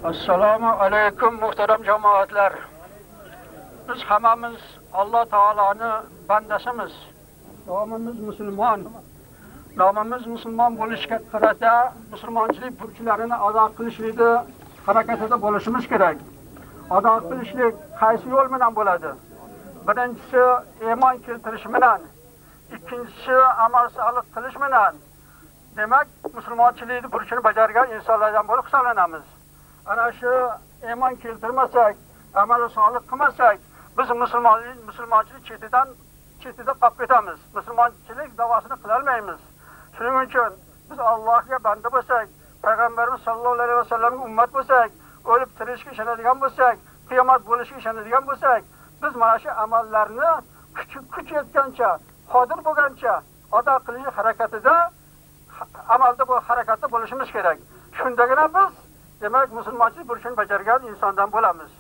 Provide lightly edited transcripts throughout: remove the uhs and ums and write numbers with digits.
Assalomu alaykum muhtaram jamoatlar. Biz hammamiz Alloh taoloni bandasimiz. Nomimiz musulmon. Nomimiz musulmon bo'lishga qarata musulmonchilik burchlarini ado qilishlikda harakatida bo'lishimiz kerak. Ado qilishlik qaysi yo'l bilan bo'ladi? Birinchisi iymon keltirish bilan, ikkinchisi amal solih qilish bilan. Demak, musulmonchilik burchini bajargan insonlardan bo'lib hisoblanamiz. Ana shu iymon keltirmasak, amal solih qilmasak, biz musulmonchilik chetida qolib ketamiz. Musulmonchilik davosini qila olmaymiz. Shuning uchun biz Allohga banda bo'lsak, payg'ambarimiz sollallohu alayhi vasallamga ummat bo'lsak, o'lib tirishga ishonadigan bo'lsak, qiyomat bo'lishiga ishonadigan bo'lsak, biz mana shu amallarni kuch yetgancha, qodir bo'lgancha ado qilish harakatida amalda bu harakatda bo'lishimiz kerak. Shundagina biz demak musulmonchilik burchini bajargan insondan bo'lamiz.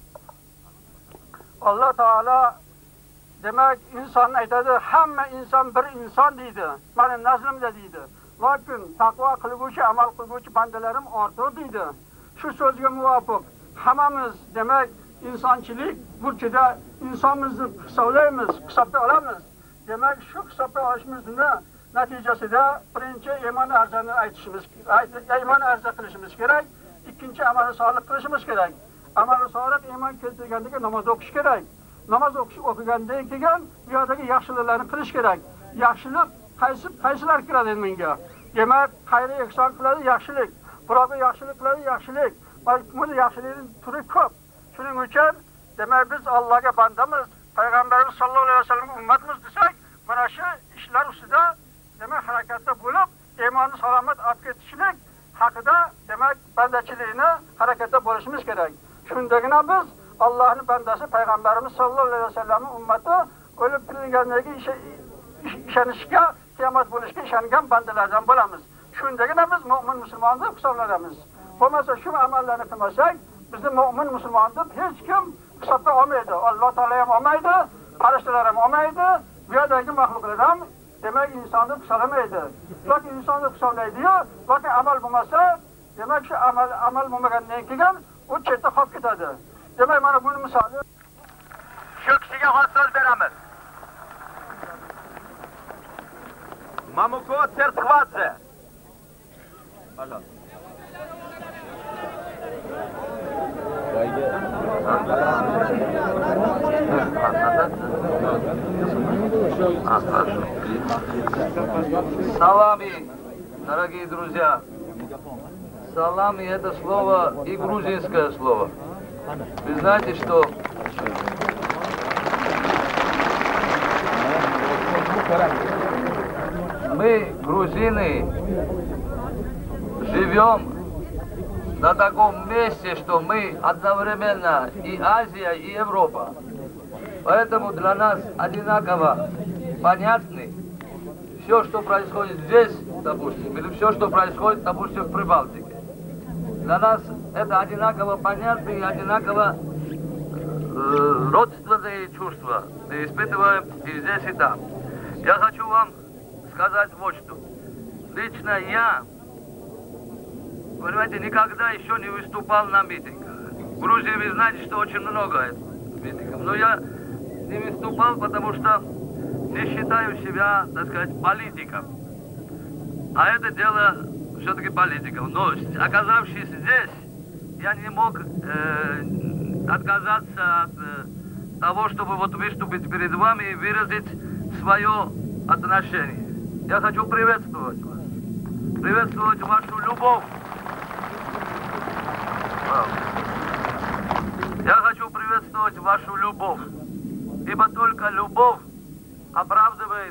Alloh taolo demak insonni aytadi, hamma inson bir inson deydi. Meni nazlimda deydi. Lekin taqvo qilguvchi, amal qilguvchi bandalarim ortiq deydi. Shu so'zga muvofiq hammamiz demak insonchilik burchida insonimizni hisoblaymiz, hisobga olamiz. Demak shu hisobga olishimizni natijasida birinchi iymon arzani aytishimiz, iymon arza qilishimiz kerak. İkinci amal solih qilishimiz kerak. Amal solih iymon keltirgandan keyin namoz o'qish kerak. Namoz o'qigandan keyin bu yerdagi yaxshiliklarni qilish kerak. Yaxshilik qaysilar kiradi menga? Demak, xayr ihson qiladi yaxshilik. Birovga yaxshilik qiladi yaxshilik. Bu yaxshilikning turi ko'p. Shuning uchun demak biz Allohga bandamiz, payg'ambarimiz sollallohu alayhi vasallamga ummatmiz desak, mana shu ishlar ustida demak harakatda bo'lib, iymonni salomat olib ketishlik haqida demak bandachilikni harakatda bo'lishimiz kerak. Shundagina biz Allohning bandasi payg'ambarimiz sollallohu alayhi vasallamning ummati o'lib tirilganligi ishonishga, qiyomat bo'lishiga ishongan bandalardan bo'lamiz. Shundagina biz mu'min musulmon deb hisoblanamiz. Bo'lmasa shu amallarni qilmasak, bizni mu'min musulmon deb hech kim hisobga olmaydi. Alloh taolo ham olmaydi, farishtalar ham olmaydi, bu yerdagi maxluqlar ham demak insonni hisoblamaydi. Yoki insonni hisoblaydi-yu, yoki amal bo'lmasa, demak shu amal bo'lmagandan keyin u chetda qolib ketadi. Demak mana buni misoli shu kishiga xos so'z beramiz. Mamuko Sertkvadze. Салами, дорогие друзья. Салами — это слово и грузинское слово. Вы знаете, что мы, грузины, живем на таком месте, что мы одновременно и Азия, и Европа. Поэтому для нас одинаково понятны все, что происходит здесь, допустим, или все, что происходит, допустим, в Прибалтике. Для нас это одинаково понятно и одинаково родственные чувства. Мы испытываем и здесь, и там. Я хочу вам сказать вот что. Лично я, понимаете, никогда еще не выступал на митингах. В Грузии вы знаете, что очень много митингов. Но я не выступал, потому что не считаю себя, так сказать, политиком. А это дело все-таки политиков. Но оказавшись здесь, я не мог отказаться от того, чтобы вот выступить перед вами и выразить свое отношение. Я хочу приветствовать вас. Приветствовать вашу любовь. Я хочу приветствовать вашу любовь. Ибо только любовь оправдывает,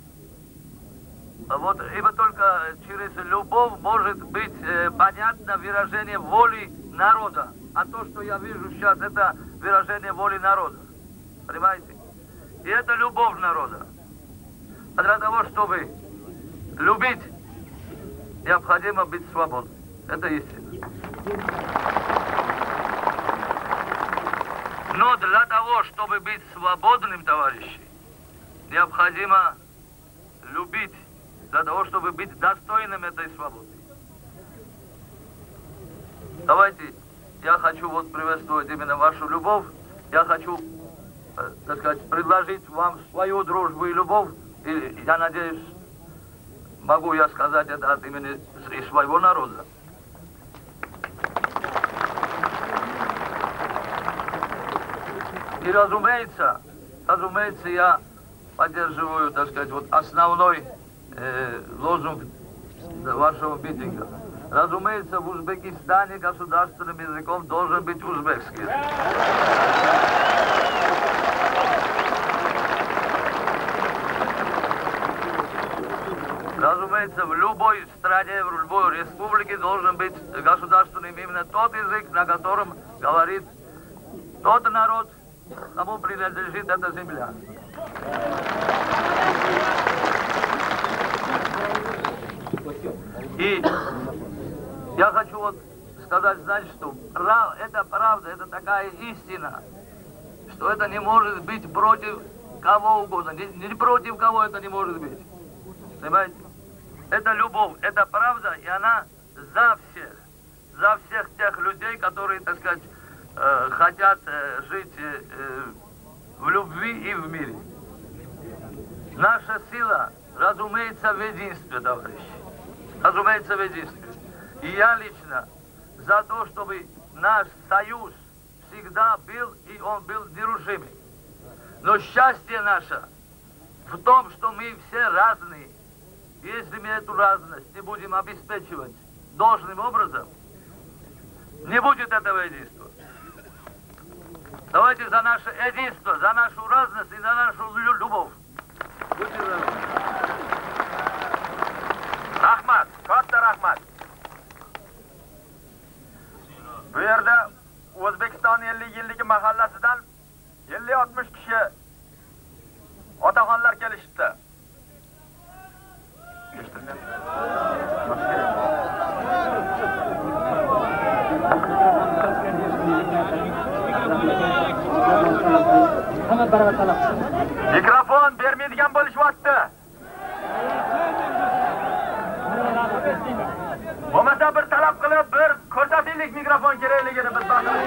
ибо только через любовь может быть понятно выражение воли народа. А то, что я вижу сейчас, это выражение воли народа. Понимаете? И это любовь народа. А для того, чтобы любить, необходимо быть свободным. Это истина. Но для того, чтобы быть свободным, товарищи, необходимо любить, для того, чтобы быть достойным этой свободы. Давайте я хочу вот приветствовать именно вашу любовь. Я хочу, так сказать, предложить вам свою дружбу и любовь. И я надеюсь, могу я сказать это от имени и своего народа. И разумеется, я поддерживаю, так сказать, вот основной лозунг вашего митинга. Разумеется, в Узбекистане государственным языком должен быть узбекский. Разумеется, в любой стране, в любой республике должен быть государственным именно тот язык, на котором говорит тот народ, кому принадлежит эта земля. И я хочу вот сказать, значит, что это правда, это такая истина, что это не может быть против кого угодно, не против кого это не может быть. Понимаете? Это любовь, это правда, и она за всех тех людей, которые, так сказать, хотят жить в любви и в мире. Наша сила, разумеется, в единстве, товарищи. Разумеется, в единстве. И я лично за то, чтобы наш союз всегда был, и он был нерушимый. Но счастье наше в том, что мы все разные. Если мы эту разность не будем обеспечивать должным образом, не будет этого единства. Давайте за наше единство, за нашу разность и за нашу любовь. Rahmat, katta rahmat. Bu yerda O'zbekiston 50 yilligi mahallasidan 50-60 kishi otaxonlar kelishibdi. Mikrofon bermaydigan bo'lishyapti. Bo'lmasa bir talab qilib, bir ko'rsataylik mikrofon kerakligini biz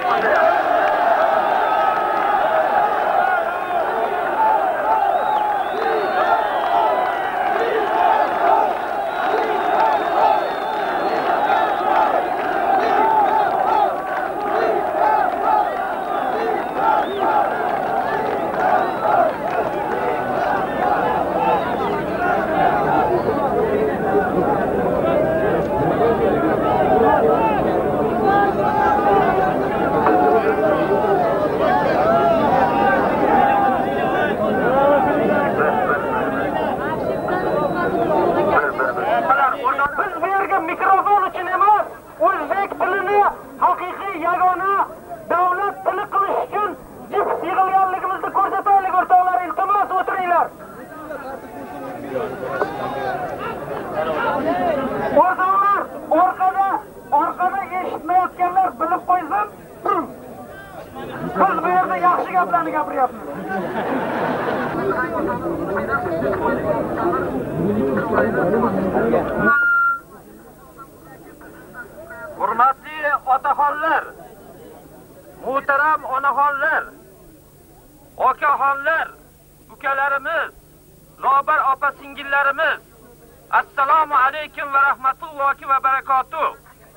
Hurmatli otaxonlar, muhtaram onaxonlar, okaxonlar, ukalarimiz, lobar opa-singillarimiz, assalomu alaykum va rahmatullohi va barakatuh.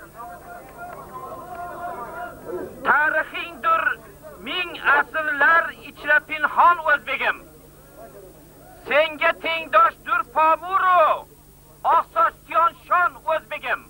Tarixingdir ming asrlar ichra pinhon o'zbegim. Senga tengdoshdir Pomuru, oqsochyon shon o'zbegim.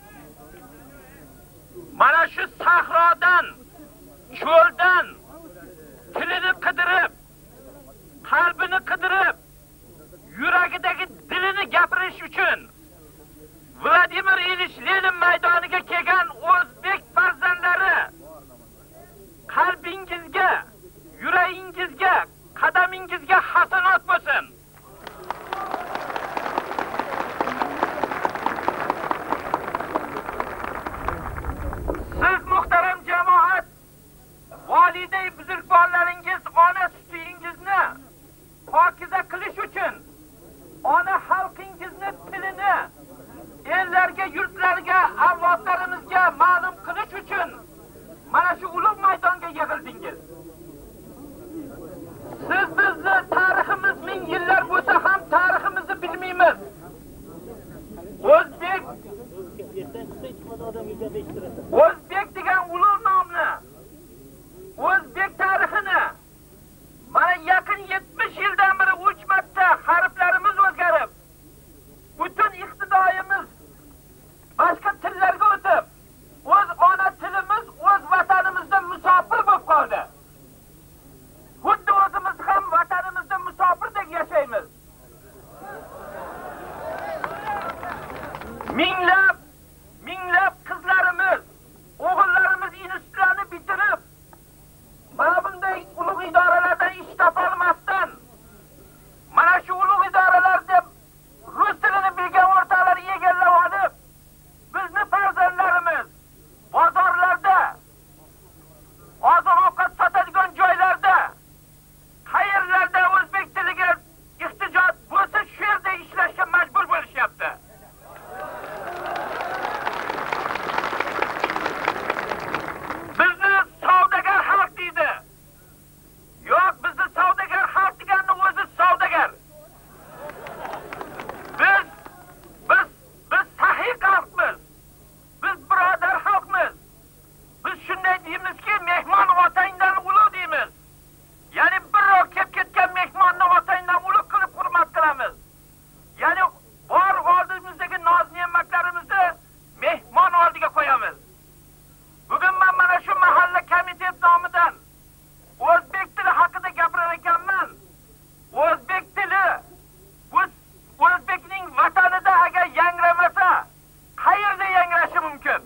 Mana shu sahrodan, cho'ldan tilini qidirib, qalbini qidirib, yuragidagi dilini gapirish uchun Vladimir Ilich Lenin maydoniga kelgan o'zbek farzandlari qalbingizga, yuragingizga, qadamingizga hasanot bo'lsin. Siz muhtaram jamoat, validay buzrukvorlaringiz ona sutingizni pokiza qilish uchun, ona xalqingizni tilini ellarga, yurtlarga, avlodlarimizga ma'lum qilish uchun minglab qizlarimiz, o'g'illarimiz institutlarni bitirib, mana bunday ulug' idoralardan ish topolmasdan, mana shu ulug' idoralarda rus tilini bilgan o'rtoqlarni egallab olib, bizni farzandlarimiz bozorlarda, oziq-ovqat sotadigan joylarda, qayerlarda o'zbek tiliga ehtiyoj bo'lsa, shu yerda ishlashga majbur bo'lishyapti. Bizni savdogar xalq deydi. Yo'q, bizni savdogar xalq deganning o'zi savdogar. Biz sahiy xalqmiz. Biz birodar xalqmiz. Biz shunday deymizki, mehmon otangdan ulug' deymiz. Ya'ni birov kelib ketgan mehmonni otangdan ulug' qilib hurmat qilamiz. Ya'ni bor oldimizdagi noz-ne'matlarimizni mehmon oldiga qo'yamiz. Bugun men mana shu mahalla komitet nomidan o'zbek tili haqida gapirar ekanman. O'zbek tili o'zbekning vatanida agar yangramasa, qayerda yangrashi mumkin?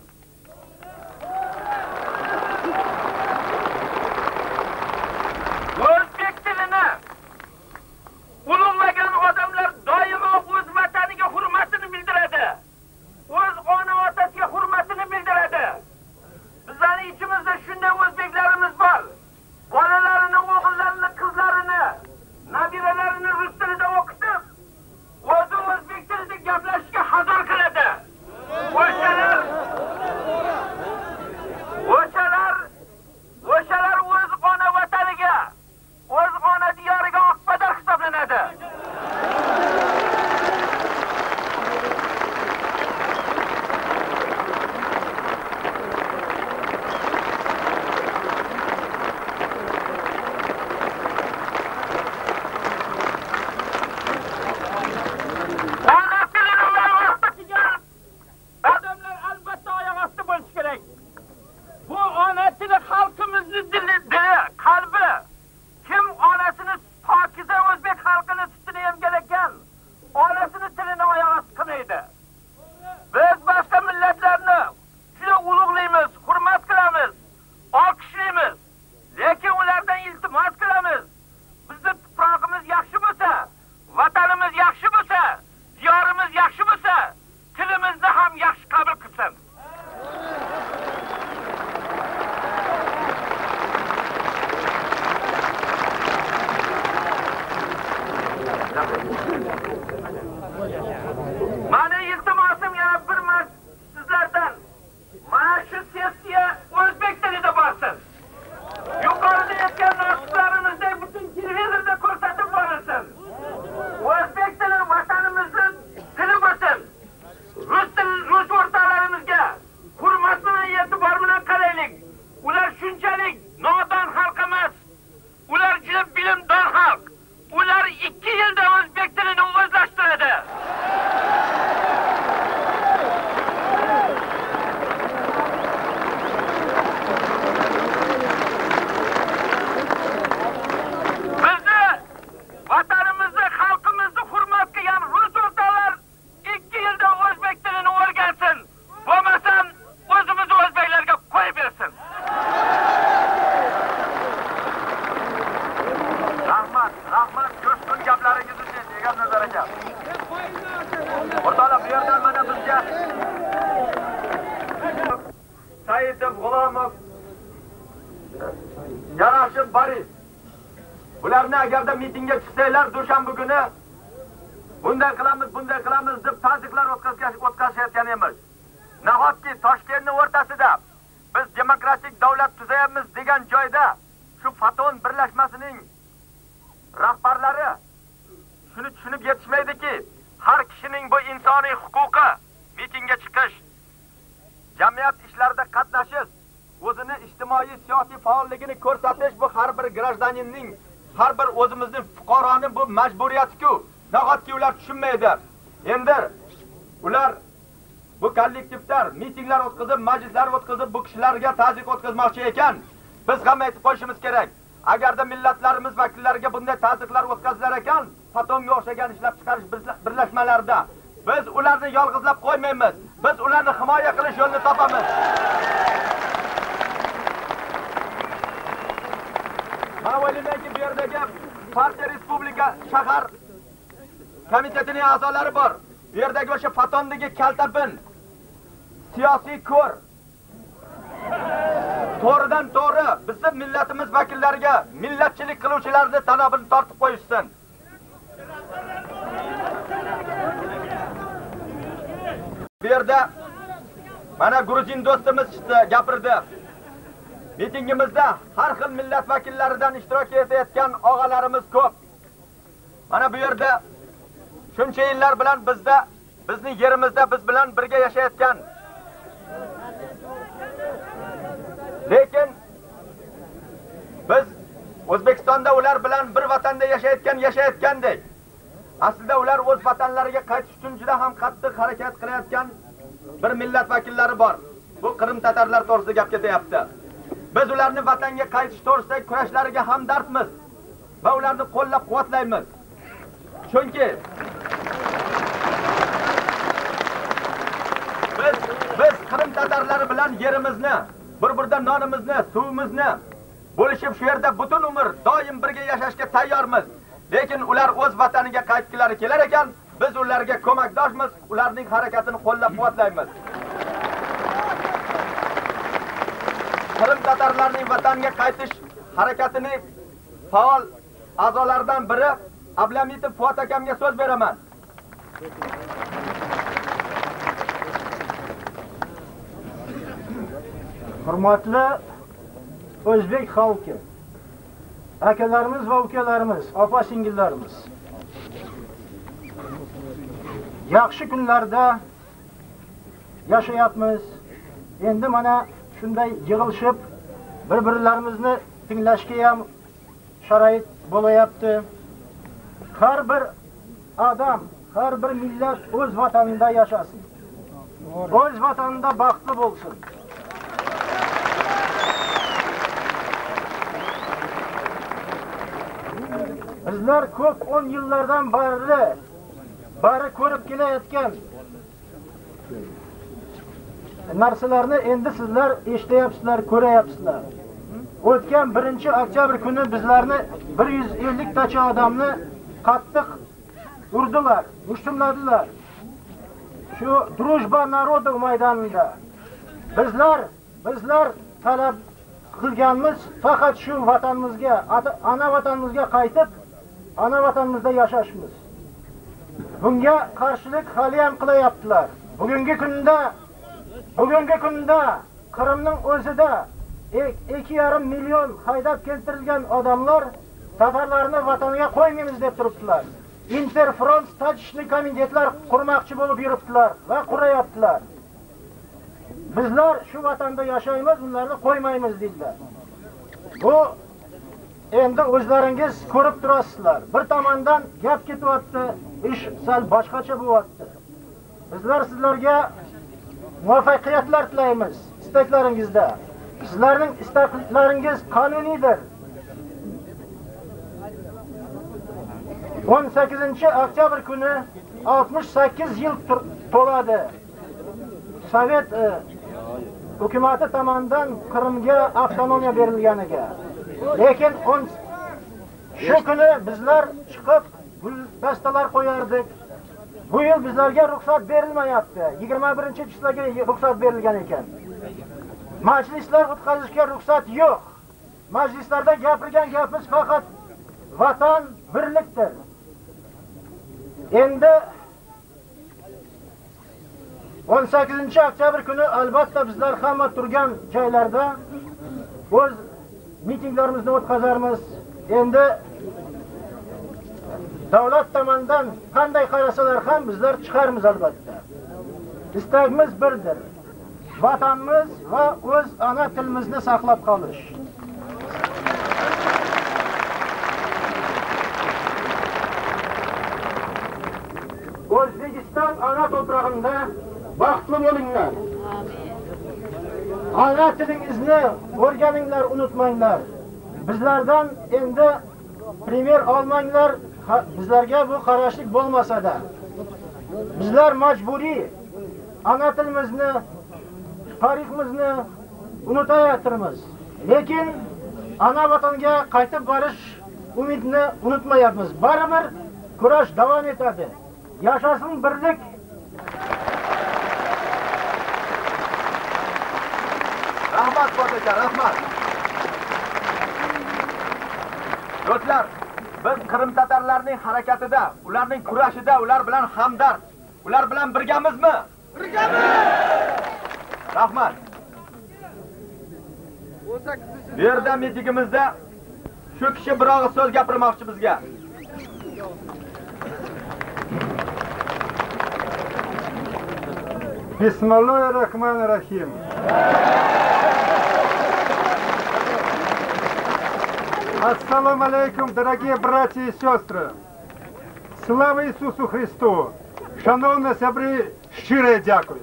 O'zbek tilini ulug'lagan odamlar doimo o'z vataniga hurmatini bildiradi. O'z ona otasiga hurmatini bildiradi. Bizning ichimizda shunday o'zbeklarimiz bor. Bolalarini, o'g'illarini, qizlarini, nabiralarini rus tilida o'qitib, o'zi o'zbek tilida gaplashishga hazar qiladi. O'shalar o'z ona vataniga, o'z ona diyoriga oqpadar hisoblanadi. Ona tilini o'rgatadigan odamlar albatta oyoq osti bo'lishi kerak. Bu ona tili xalqimizning dili, qalbi. Kim onasini pokiza o'zbek xalqini sutini emgalagan, onasini tilini oyoq osti qilmaydi. Biz boshqa millatlarni juda ulug'laymiz, hurmat qilamiz, olqishlaymiz. Lekin ulardan iltimos qilamiz. Bizning tuprog'imiz yaxshi bo'lsa, vatanimiz yaxshi bo'lsa, diyorimiz yaxshi bo'lsa, tilimizni ham yaxshi qabul qilsin. Mana iltimosim yana bir sizlardan. Mana shu sessiya o'zbek tilida bo'lsin. Yuqorida aytgan nutqlarimizda butun televizorda ko'rsatib borilsin. O'zbek tili vatanimizning tili bo'lsin. Rus o'rtoqlarimizga hurmat bilan, e'tibor bilan qaraylik. Ular shunchalik nodon xalq emas. Ular juda bilimdon xalq. Ular 2 yilda o'zbek tilini o'zlashtiradi. Bizni vatanimizni, xalqimizni hurmat qilgan rus o'rtoqlar 2 yilda o'zbek tilini o'rgansin. Bo'lmasam o'zimiz o'zbeklarga qo'yib bersin. Rahmat, ko'p gaplaringiz uchun degan nazar ekan. O'rtoqlar, bu yerdan mana bizga Saidov, G'ulomov, Yarashib, Boris. Ularni agarda mitingga chiqsanglar, dushanba kuni bunday qilamiz deb ta'ziqlar o'tkazishayotgan emish. Nahotki Toshkentning o'rtasida biz demokratik davlat tuzayapmiz degan joyda shu Faton birlashmasining rahbarlari shuni tushunib yetishmaydiki, har kishining bu insoniy huquqi mitingga chiqish, jamiyat ishlarida qatnashish, o'zini ijtimoiy siyosiy faolligini ko'rsatish bu har bir grajdaninning, har bir o'zimizning fuqaroning bu majburiyati-ku. Nahotki ular tushunmaydi. Endi ular bu kollektivlar mitinglar o'tkazib, majlislar o'tkazib, bu kishilarga ta'ziq o'tkazmoqchi ekan, biz ham aytib qo'yishimiz kerak. Agarda millatlarimiz vakillariga bunday ta'ziqlar o'tkazilar ekan, Fatonga o'xshagan ishlab chiqarish birlashmalarida Biz ularni yolg'izlab qo'ymaymiz. Biz ularni himoya qilish yo'lini topamiz. Mana o'ylaymanki, bu yerdagi Partiya Respublika shahar komitetining a'zolari bor. Bu yerdagi o'sha Patondagi kaltabin siyosiy ko'r to'g'ridan to'g'ri bizning millatimiz vakillariga millatchilik qiluvchilarni tanobini tortib qo'yishsin. Bu yerda mana Gruzin do'stimiz gapirdi. Mitingimizda har xil millat vakillaridan ishtirok etayotgan og'alarimiz ko'p. Mana bu yerda shuncha yillar bilan bizning yerimizda biz bilan birga yashayotgan. Lekin biz O'zbekistonda ular bilan bir vatanda yashayotgandek. Aslida ular o'z vatanlariga qaytish uchun juda ham qattiq harakat qilayotgan bir millat vakillari bor. Bu Qrim tatarlar to'g'risida gap ketyapti. Biz ularni vatanga qaytish to'g'risidagi kurashlariga hamdardmiz va ularni qo'llab-quvvatlaymiz. Chunki biz Qrim tatarlari bilan yerimizni, bir-birdan nonimizni, suvimizni bo'lishib shu yerda butun umr doim birga yashashga tayyormiz. Lekin ular o'z vataniga qaytgilari kelar ekan, biz ularga ko'makdoshmiz, ularning harakatini qo'llab-quvvatlaymiz. Qrim tatarlarining vatanga qaytish harakatining faol a'zolaridan biri Ablamitov Fuat akamga so'z beraman. Hurmatli O'zbek xalqi, akalarimiz va ukalarimiz, opa-singillarimiz. Yaxshi kunlarda yashayapmiz. Endi mana shunday yig'ilishib bir-birlarimizni tinglashga ham sharoit bo'layapti. Har bir odam, har bir millat o'z vatanida yashasin. O'z vatanida baxtli bo'lsin. Bizlar ko'p 10 yillardan bari ko'rib kelayotgan narsalarni endi sizlar eshityapsizlar, ko'ryapsizlar. O'tgan 1-oktyabr kuni bizlarni 150 tacha odamni qattiq urdilar, mushtumladilar. Shu Drujba narodov maydonida bizlar talab qilganmiz faqat shu vatanimizga, ana vatanimizga qaytib, ana vatanimizda yashashimiz. Bunga qarshilik hali ham qilyaptilar. Bugungi kunda Qrimning o'zida 2,5 million haydab keltirilgan odamlar tatarlarni vataniga qo'ymaymiz deb turibdilar. Interfront tajishli komitetlar qurmoqchi bo'lib yuribdilar va qurayaptilar. Bizlar shu vatanda yashaymiz, ularni qo'ymaymiz dedilar. Bu endi o'zlaringiz ko'rib turasizlar. Bir tomondan gap ketyapti, ish sal boshqacha bo'lyapti. Bizlar sizlarga muvaffaqiyatlar tilaymiz istaklaringizda. Sizlarning istaklaringiz qonuniydir. 18-oktyabr kuni 68 yil to'ladi. Sovet hukumati tomonidan Qrimga avtonomiya berilganiga. Lekin shu kuni bizlar chiqib guldastalar qo'yardik. Bu yil bizlarga ruxsat berilmayapti. 21-chislaga ruxsat berilgan ekan. Majlislar o'tkazishga ruxsat yo'q. Majlislarda gapirgan gapimiz faqat vatan birlikdir. Endi 18-oktyabr kuni albatta bizlar hamma turgan joylarda o'z mitinglarimizni o'tkazarmiz. Endi davlat tomonidan qanday qarasalar ham bizlar chiqarmiz albatta. Istagimiz birdir. Vatanimiz va o'z ana tilimizni saqlab qolish. O'zbekiston ana to'prog'ida baxtli bo'linglar. Ana tilingizni o'rganinglar, unutmanglar. Bizlardan endi primer olmanglar, bizlarga bu qarashlik bo'lmasa-da. bizlar majburiy ana tilimizni, tariximizni unutayotirmiz. Lekin ana vatanga qaytib borish umidini unutmayapmiz. Baribir kurash davom etadi. Yashasın birlik. Rahmat Po'taka, rahmat. Do'stlar, biz Qrim tatarlarining harakatida, ularning kurashida ular bilan hamdard, ular bilan birgamizmi? Birgamiz! Rahmat. Bu yerda mitingimizda shu kishi bir og'iz so'z gapirmoqchi bizga. Бисмиллахир-рахманир-рахим. Ассаламу алейкум, дорогие братья и сестры. Слава Иисусу Христу! Шановні сябри, щире дякую.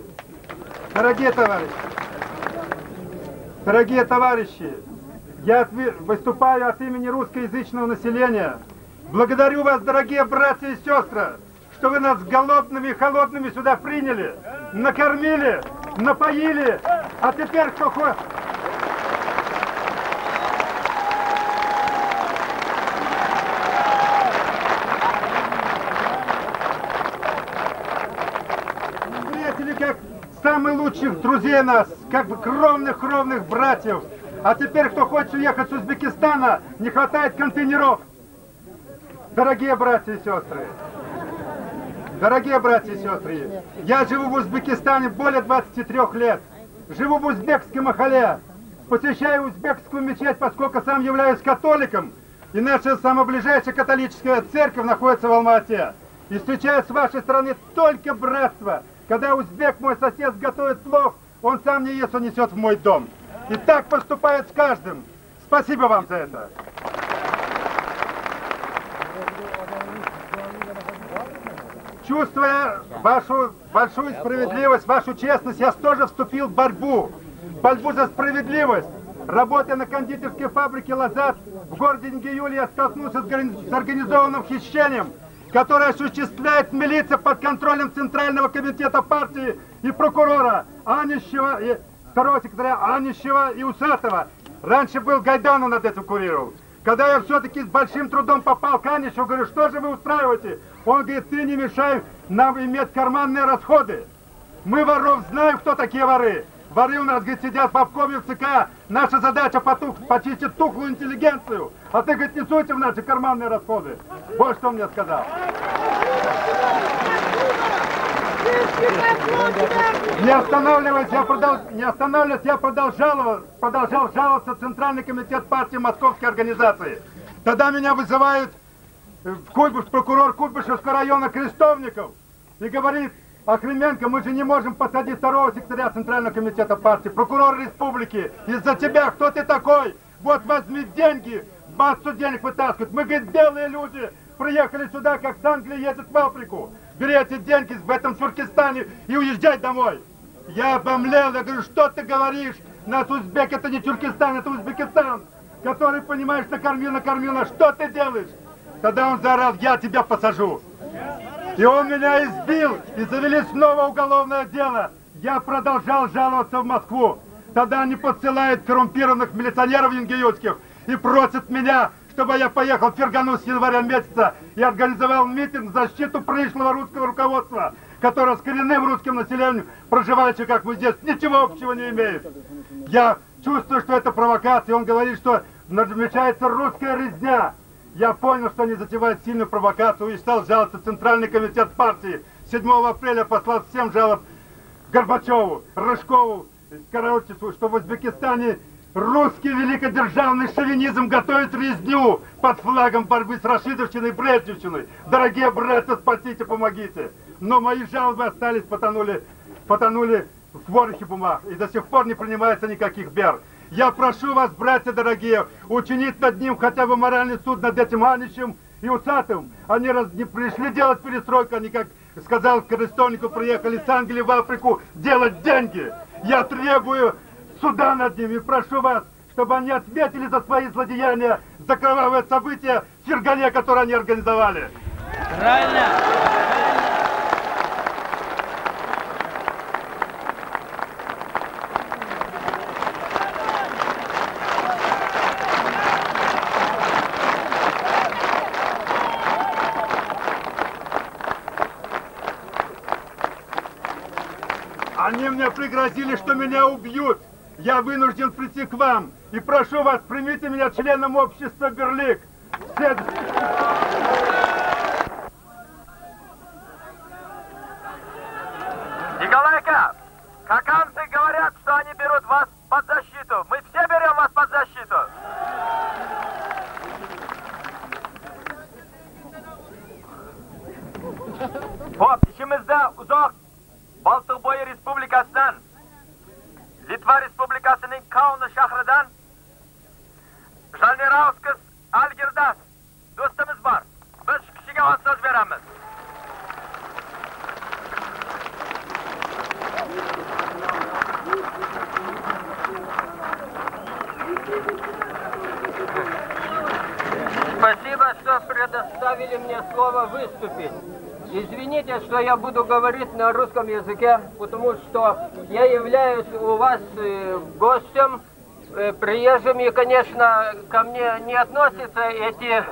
Дорогие товарищи, я выступаю от имени русскоязычного населения. Благодарю вас, дорогие братья и сестры, что вы нас голодными и холодными сюда приняли, накормили, напоили, а теперь кто хочет... Встретили как самых лучших друзей нас, как бы кровных братьев. А теперь кто хочет уехать с Узбекистана, не хватает контейнеров. Дорогие братья и сестры, я живу в Узбекистане более 23 лет. Живу в узбекском Махале. Посещаю узбекскую мечеть, поскольку сам являюсь католиком. И наша самая ближайшая католическая церковь находится в Алма-Ате. И встречаю с вашей стороны только братство. Когда узбек, мой сосед, готовит плов, он сам не ест, он несет в мой дом. И так поступает с каждым. Спасибо вам за это. Чувствуя вашу большую справедливость, вашу честность, я тоже вступил в борьбу за справедливость. Работая на кондитерской фабрике «Лазат» в городе Ингиюле, я столкнулся с организованным хищением, которое осуществляет милиция под контролем Центрального комитета партии и прокурора Анищева, и второго секретаря Анищева и Усатова. Раньше был Гайданов над этим курировал. Когда я все-таки с большим трудом попал к Анищеву, говорю, что же вы устраиваете? Он говорит, ты не мешай нам иметь карманные расходы. Мы воров знаем, кто такие воры. Воры у нас, говорит, сидят в обкоме в ЦК. Наша задача почистить тухлую интеллигенцию. А ты, говорит, не суйте в наши карманные расходы. Вот что он мне сказал. Не останавливаясь, я продолжал жаловаться в Центральный комитет партии Московской организации. Тогда меня вызывают прокурор Куйбышевского района Крестовников и говорит, Охременко, мы же не можем посадить второго секретаря Центрального комитета партии, прокурор республики, из-за тебя, кто ты такой? Вот возьми деньги, массу денег вытаскивают. Мы, говорит, белые люди, приехали сюда, как с Англии едет в Африку. Бери эти деньги в этом Туркестане и уезжай домой. Я обомлел, я говорю, что ты говоришь? Нас узбек, это не Туркестан, это Узбекистан, который, понимаешь, накормил, что ты делаешь? Тогда он заорал, я тебя посажу. И он меня избил, и завели снова уголовное дело. Я продолжал жаловаться в Москву. Тогда они подсылают коррумпированных милиционеров ингиюльских и просят меня, чтобы я поехал в Фергану с января месяца и организовал митинг в защиту пришлого русского руководства, которое с коренным русским населением, проживающим, как мы здесь, ничего общего не имеет. Я чувствую, что это провокация. Он говорит, что намечается русская резня. Я понял, что они затевают сильную провокацию и стал жаловаться в Центральный комитет партии. 7 апреля послал всем жалоб Горбачеву, Рыжкову, Караульчицу, что в Узбекистане русский великодержавный шовинизм готовит резню под флагом борьбы с рашидовщиной и брежневщиной. Дорогие братья, спасите, помогите. Но мои жалобы остались, потонули в ворохе бумаг. И до сих пор не принимается никаких мер. Я прошу вас, братья дорогие, учинить над ним хотя бы моральный суд над этим Анищем и Усатым. Они не пришли делать перестройку, они, как сказал Крестовников, приехали с Англии в Африку делать деньги. Я требую суда над ними и прошу вас, чтобы они ответили за свои злодеяния, за кровавые события, в Фергане, которые они организовали. Правильно. Они мне пригрозили, что меня убьют. Я вынужден прийти к вам. И прошу вас, примите меня членом общества Берлик. Все... Николайка, хакамцы говорят, что они берут вас под защиту. Мы все берем вас под защиту. Hop, ishimizda uzoq Baltiqbo'yi Respublikasidan, Litva Respublikasining Kauna shahridan Jalnerovskis Algirdas do'stimiz bor. Biz shu kishiga o'z so'z beramiz. Спасибо, что предоставили мне слово выступить. Извините, что я буду говорить на русском языке, потому что я являюсь у вас гостем, приезжим, и, конечно, ко мне не относятся эти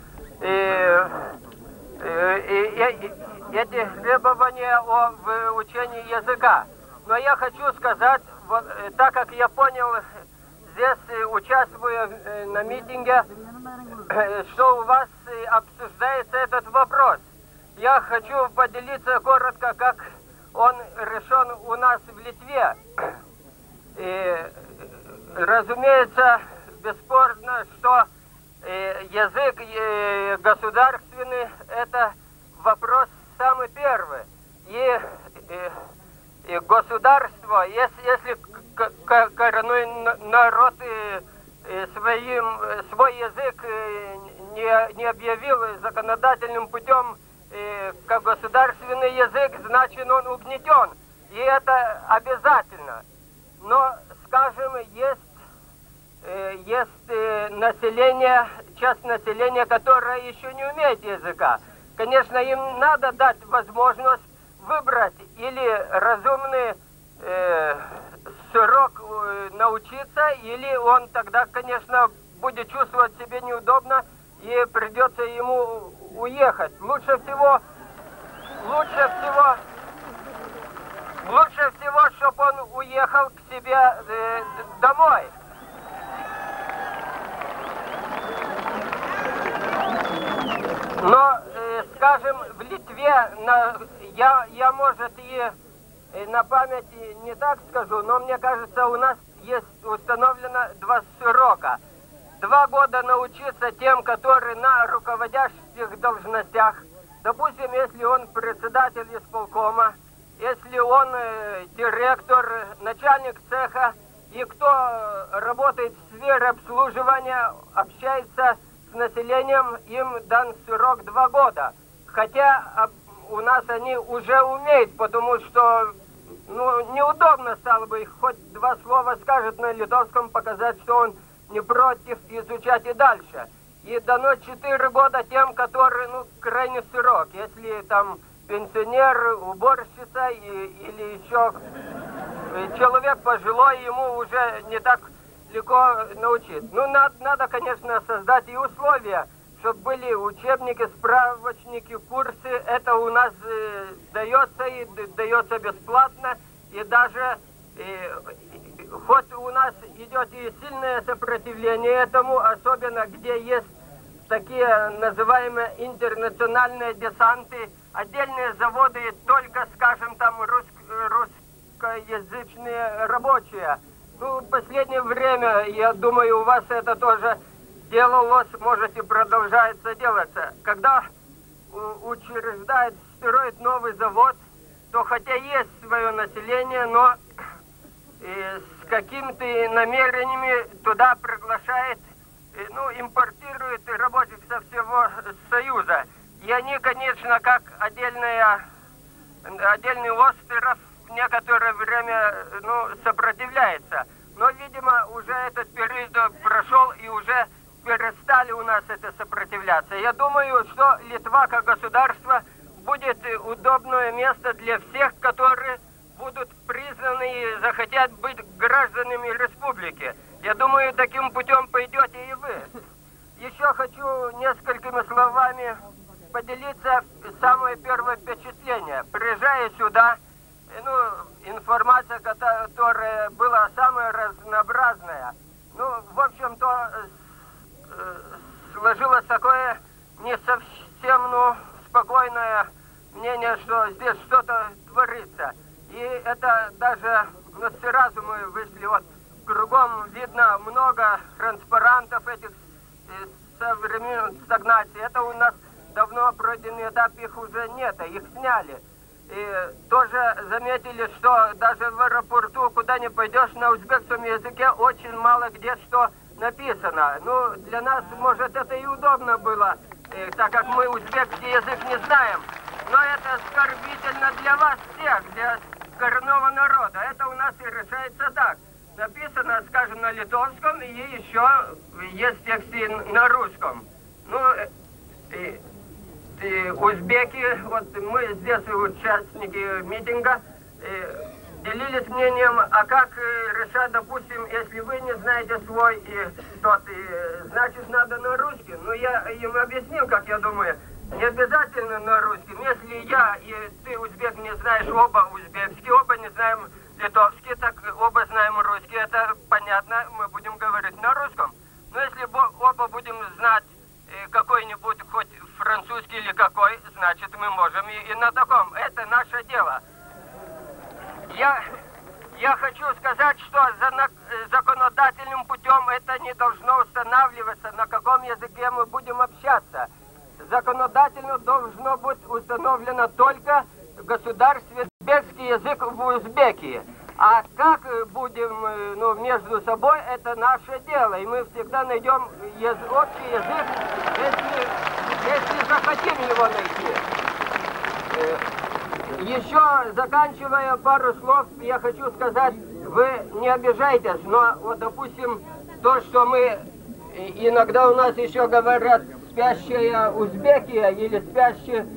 требования о выучении языка. Но я хочу сказать, вот, так как я понял, здесь участвуя на митинге, что у вас обсуждается этот вопрос. Я хочу поделиться коротко, как он решен у нас в Литве. И, разумеется, бесспорно, что язык государственный – это вопрос самый первый. И государство, если коренной народ свой язык не объявил законодательным путем как государственный язык, значит он угнетен. И это обязательно. Но, скажем, есть население, часть населения, которая еще не умеет языка. Конечно, им надо дать возможность выбрать или разумный срок научиться, или он тогда, конечно, будет чувствовать себя неудобно и придется ему уехать. Лучше всего, чтобы он уехал к себе домой. Но, скажем, в Литве, я, может, и на память не так скажу, но мне кажется, у нас есть установлено 2 срока. 2 года научиться тем, которые на руководящих должностях. Допустим, если он председатель исполкома, если он директор, начальник цеха, и кто работает в сфере обслуживания, общается с населением, им дан срок 2 года. Хотя у нас они уже умеют, потому что неудобно стало бы, хоть 2 слова скажет на литовском, показать, что он не против изучать и дальше. И дано 4 года тем, которые, крайний срок. Если там пенсионер, уборщица или еще человек пожилой, ему уже не так легко научить. Надо, конечно, создать и условия, чтобы были учебники, справочники, курсы. Это у нас дается и дается бесплатно. И даже хоть у нас идет и сильное сопротивление этому, особенно где есть такие называемые интернациональные десанты, отдельные заводы, только, скажем, там русскоязычные рабочие. В последнее время, я думаю, у вас это тоже делалось, может и продолжается делаться. Когда учреждает, строит новый завод, то хотя есть свое население, но с какими-то намерениями туда приглашает, импортирует рабочих со всего Союза. И они, конечно, как отдельный остров некоторое время сопротивляется. Но, видимо, уже этот период прошел и уже перестали у нас это сопротивляться. Я думаю, что Литва как государство будет удобное место для всех, которые будут признаны и захотят быть гражданами республики. Я думаю, таким путем пойдете и вы. Еще хочу несколькими словами поделиться самое первое впечатление. Приезжая сюда, информация, которая была самая разнообразная. В общем-то, сложилось такое не совсем, спокойное мнение, что здесь что-то творится. И это даже, сразу мы вышли, кругом видно много транспарантов этих со времен стагнации. Это у нас давно пройденный этап, их уже нет, их сняли. И тоже заметили, что даже в аэропорту, куда ни пойдешь, на узбекском языке очень мало где что написано. Для нас, может, это и удобно было, так как мы узбекский язык не знаем. Но это оскорбительно для вас всех, для коренного народа. Это у нас и решается так. Написано, скажем, на литовском, и еще есть тексты на русском. Узбеки, мы здесь участники митинга, делились мнением, а как решать, допустим, если вы не знаете свой тот, значит, надо на русский. Я им объяснил, как я думаю, не обязательно на русском. Если я и ты, узбек, не знаешь оба узбекский, оба не знаем литовский, так оба знаем русский, это понятно, мы будем говорить на русском. Но если оба будем знать какой-нибудь, хоть французский или какой, значит, мы можем и на таком. Это наше дело. Я хочу сказать, что законодательным путем это не должно устанавливаться, на каком языке мы будем общаться. Законодательно должно быть установлено только государственный узбекский язык в Узбекии. А как будем между собой, это наше дело. И мы всегда найдем общий язык, если захотим его найти. Еще заканчивая пару слов, я хочу сказать, вы не обижайтесь, но допустим, то, что мы иногда у нас еще говорят спящая Узбекия или спящая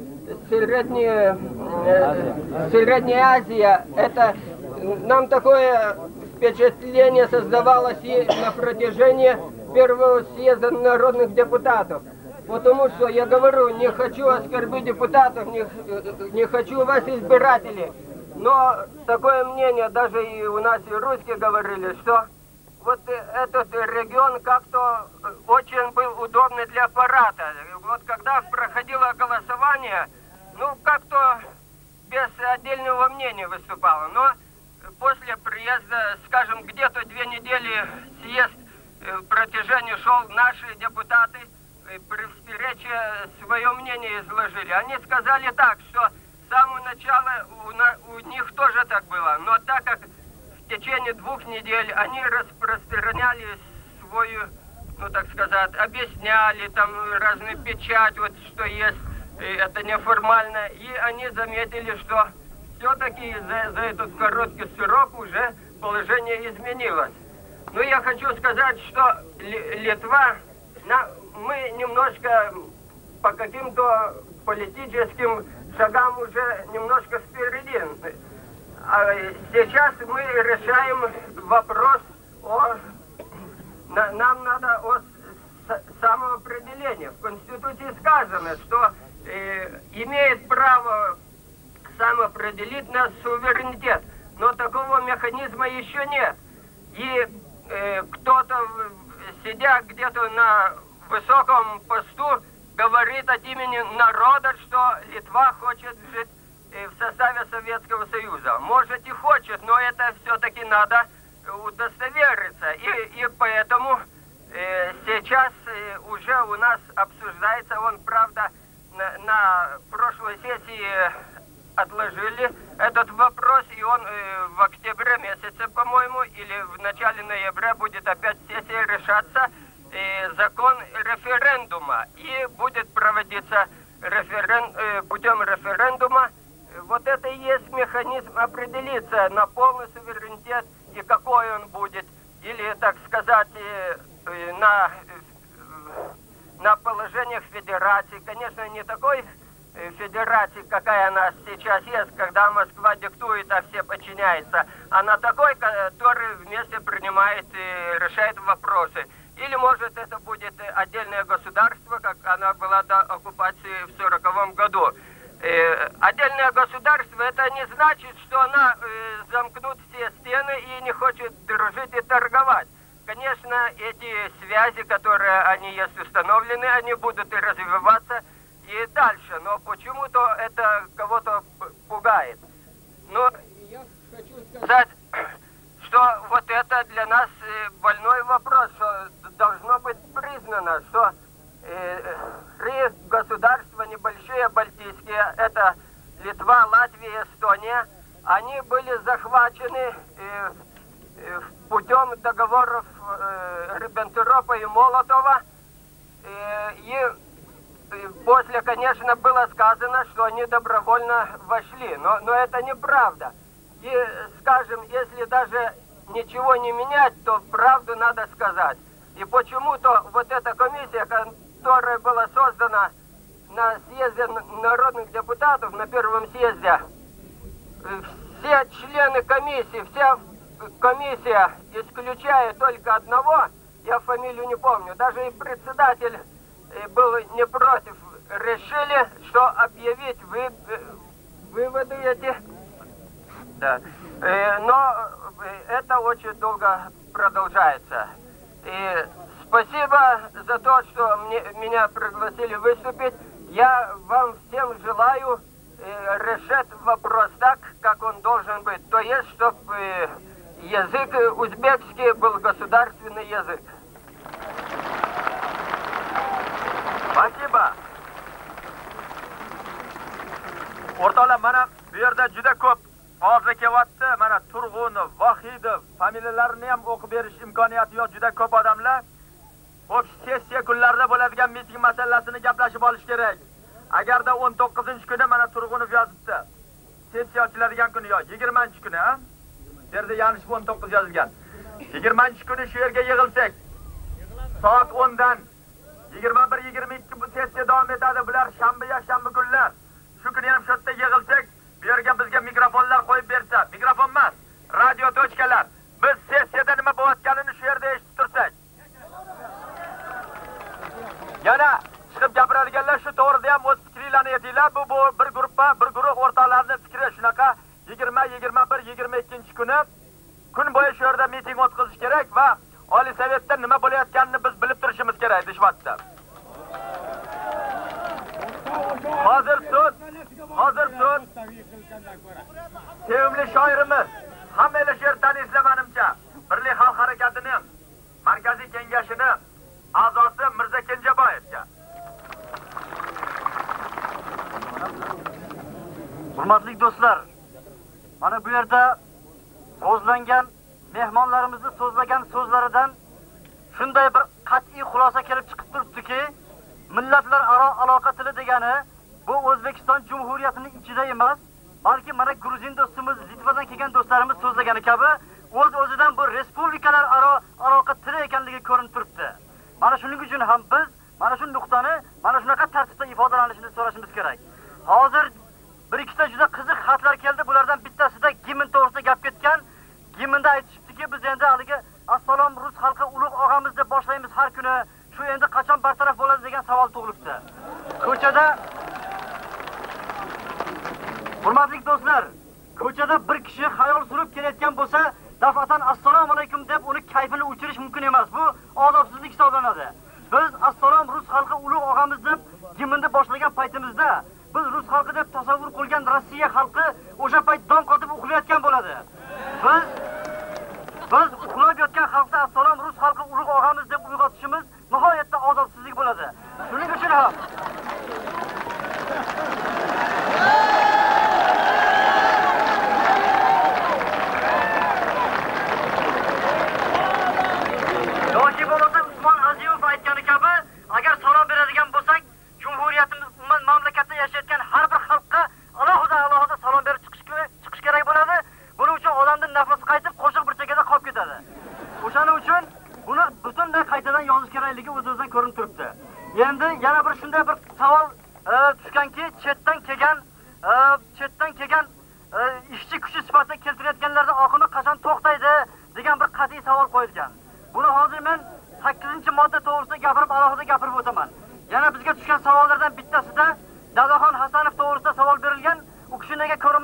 Средняя Азия, это нам такое впечатление создавалось и на протяжении первого съезда народных депутатов. Потому что, я говорю, не хочу оскорбить депутатов, не хочу вас, избирателей. Но такое мнение, даже и у нас и русские говорили, что этот регион как-то очень был удобный для аппарата. Когда проходило голосование, как-то без отдельного мнения выступало. Но после приезда, скажем, где-то 2 недели съезд в протяжении шел, наши депутаты при встрече свое мнение изложили. Они сказали так, что с самого начала у них тоже так было, но так как в течение 2 недель они распространяли свою, так сказать, объясняли там разные печать, что есть, это неформально, и они заметили, что все-таки за этот короткий срок уже положение изменилось. Я хочу сказать, что Литва, мы немножко по каким-то политическим шагам уже немножко впереди. А сейчас мы решаем вопрос нам надо о самоопределении. В Конституции сказано, что имеет право самоопределить наш суверенитет, но такого механизма еще нет. И кто-то, сидя где-то на высоком посту, говорит от имени народа, что Литва хочет жить в составе Советского Союза. Может и хочет, но это все-таки надо удостовериться. И поэтому сейчас уже у нас обсуждается, правда, на прошлой сессии отложили этот вопрос, и он в октябре месяце, по-моему, или в начале ноября будет опять сессия решаться закон референдума, и будет проводиться путем референдума. Это и есть механизм определиться на полный суверенитет и какой он будет, или, так сказать, на положениях федерации. Конечно, не такой федерации, какая она сейчас есть, когда Москва диктует, а все подчиняются, а на такой, который вместе принимает и решает вопросы. Или, может, это будет отдельное государство, как она была до оккупации в 1940 году. отдельное государство, это не значит, что она замкнут все стены и не хочет дружить и торговать. Конечно, эти связи, которые они есть установлены, они будут и развиваться и дальше, но почему-то это кого-то пугает. Но я хочу сказать, что вот это для нас больной вопрос, что должно быть признано, что три государства небольшие балтийские, это Литва, Латвия, Эстония, они были захвачены путем договоров Риббентропа и Молотова, и после, конечно, было сказано, что они добровольно вошли, но это неправда. И, скажем, если даже ничего не менять, то правду надо сказать. И почему-то вот эта комиссия, которая была создана на съезде народных депутатов, на первом съезде, все члены комиссии, вся комиссия, исключая только одного, я фамилию не помню, даже и председатель был не против, решили, что объявить выводы эти. Да. Но это очень долго продолжается. И спасибо за то, что меня пригласили выступить. Я вам всем желаю решать вопрос так, как он должен быть. То есть, чтобы язык узбекский был государственный язык. Спасибо. O'rtoqlar, mana bu yerda juda ko'p hozir kelyapti. Mana Turg'unov, Vohidov familiyalarini ham o'qib berish imkoniyati yo'q, juda ko'p odamlar. Xo'p, sessiya kunlarida bo'ladigan miting masalasini gaplashib olish kerak. Agarda 19-kuni mana Turg'unov yozibdi. Sessiya ochiladigan kuni yo'q, 20-kuni, ha? Bu yerda yanlış 19 yozilgan. 20-kuni shu yerga yig'ilsak, soat 10 dan 21-22 bu sessiya davom etadi. Bular shanba kunlar. Shu kuni ham shu yerda yig'ilsak, bu yerga bizga mikrofonlar qo'yib bersa, mikrofon emas, radio tochkalar. Biz sessiyada nima bo'layotganini shu yerda eshitib tursak. Yana chiqib gapiradiganlar shu to'g'rida ham o'z fikringizni aytinglar. Bu bir guruh o'rtoqlarning fikri shunaqa. 20, 21, 22-kuni kun bo'yi shu yerda miting o'tkazish kerak va Oliy Sovetda nima bo'layotganini biz bilib turishimiz kerak deyapti. Hozir so'z sevimli shoirimiz, hammalar shu yerda taniysiz menimcha, Birlik xalq harakatining markaziy kengashining a'zosi Mirza Kenjaboyevga. Hurmatli do'stlar, mana bu yerda so'zlangan mehmonlarimizni so'zlagan so'zlaridan shunday bir qat'iy xulosa kelib chiqib turibdiki, millatlararo aloqa tili degani bu O'zbekiston Jumhuriyatining ichida emas, balki mana Gruzin do'stimiz, Litvadan kelgan do'stlarimiz so'zlagani kabi o'z-o'zidan bu respublikalararo aloqa tili ekanligi ko'rinib turibdi. Mana shuning uchun ham biz mana shu nuqtani mana shunaqa tartibda ifodalanishini so'rashimiz kerak. Hozir bir ikkita juda qiziq xatlar keldi. Bulardan bittasida gimn to'g'risida gap ketgan. Gimnda aytishibdiki, biz endi haligi Assalom rus xalqi ulug' og'amiz deb boshlaymiz har kuni. Shu endi qachon bartaraf bo'ladi degan savol tug'ilibdi. Ko'chada hurmatli do'stlar, ko'chada bir kishi xayol surib kelayotgan bo'lsa, dafatan assalomu alaykum deb uni kayfini o'chirish mumkin emas. Bu odobsizlik hisoblanadi. Biz Assalom rus xalqi ulug' og'amiz deb gimnni boshlagan paytimizda biz rus xalqi deb tasavvur qilgan Rossiya xalqi o'sha payt dom qotib uxlayotgan bo'ladi. Biz uxlab yotgan xalqda Assalom rus xalqi ulug' og'amiz deb uyg'otishimiz nihoyatda odobsizlik bo'ladi. Shuning uchun ham yoki bo'lmasa Usmon Azimov aytgani kabi, agar salom beradigan bo'lsak, Jumhuriyatimiz umuman mamlakatda yashayotgan har bir xalqqa alohida salom berib chiqish kerak bo'ladi. Buning uchun odamning nafasi qaytib, qo'shiq bir chekada qolib ketadi. O'shaning uchun buni butunlay qaytadan yozish kerakligi o'z-o'zidan ko'rinib turibdi. Endi yana bir shunday bir savol tushganki, chetdan kelgan ishchi kuchi sifatida keltirayotganlarda oqimi qachon to'xtaydi degan bir qat'iy savol qo'yilgan. Buni hozir men 8-modda to'g'risida alohida gapirib o'taman. Yana bizga tushgan savollardan bittasida Dadaxon Hasanov to'g'risida savol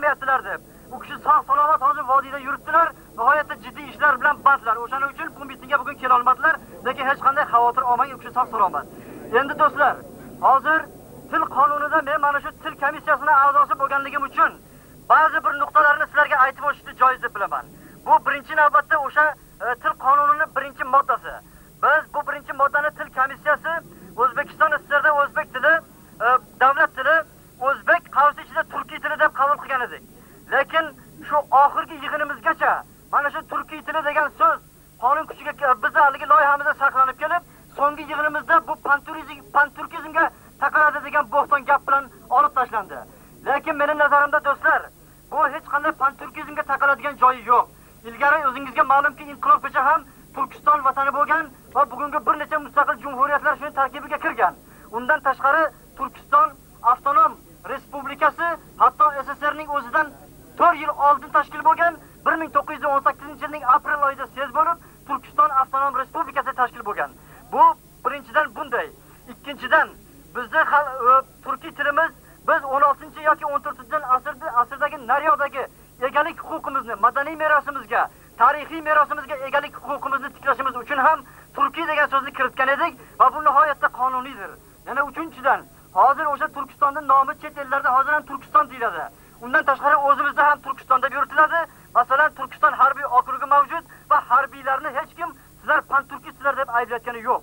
bermayaptilar deb. U kishi sog' salomat hozir vodiyda yuribdilar, nihoyatda jiddiy ishlar bilan bandlar. O'shaning uchun bu mitingga bugun kela olmadilar, lekin hech qanday xavotir olmang, u kishi sog' salomat. Endi do'stlar, hozir til qonunida men mana shu til komissiyasining a'zosi bo'lganligim uchun ba'zi bir nuqtalarni sizlarga aytib o'tishni joiz deb bilaman. Bu birinchi navbatda o'sha til qonunining birinchi moddasi. Biz bu birinchi moddani til komissiyasi O'zbekiston SSRda o'zbek tili, davlat tili, o'zbek qavsi ichida turkiy tili deb qabul qilgan edik. Lekin shu oxirgi yig'inimizgacha mana shu turkiy tili degan so'z qonun kuchiga bizning haligi loyihamizda saqlanib kelib, so'nggi yig'inimizda bu panturkizmga taqaladi degan bo'xton gap bilan olib tashlandi. Lekin mening nazarimda do'stlar, bu hech qanday panturkizmga taqaladigan joyi yo'q. Ilgari o'zingizga ma'lumki, inqilobgacha ham Turkiston vatani bo'lgan va bugungi bir necha mustaqil jumhuriyatlar shuni tarkibiga kirgan. Undan tashqari Turkiston avtonom respublikasi hatto SSRning o'zidan 4 yil oldin tashkil bo'lgan 1918-yilning aprel oyida sez bo'lib Turkiston avtonom respublikasi tashkil bo'lgan. Bu birinchidan bunday. Ikkinchidan bizning turkiy tilimiz biz 16 yoki 14-asrdagi Naryodagi egalik huquqimizni, madaniy merosimizga, tarixiy merosimizga egalik huquqimizni tiklashimiz uchun ham turkiy degan so'zni kiritgan edik va bu nihoyatda qonuniydir. Yana uchinchidan, hozir o'sha Turkistonning nomi chet ellarda hozir ham Turkiston deyiladi. Undan tashqari o'zimizda ham Turkiston deb yuritiladi. Masalan, Turkiston harbiy okrugi mavjud va harbiylarni hech kim sizlar panturkislar deb ayblayotgani yo'q.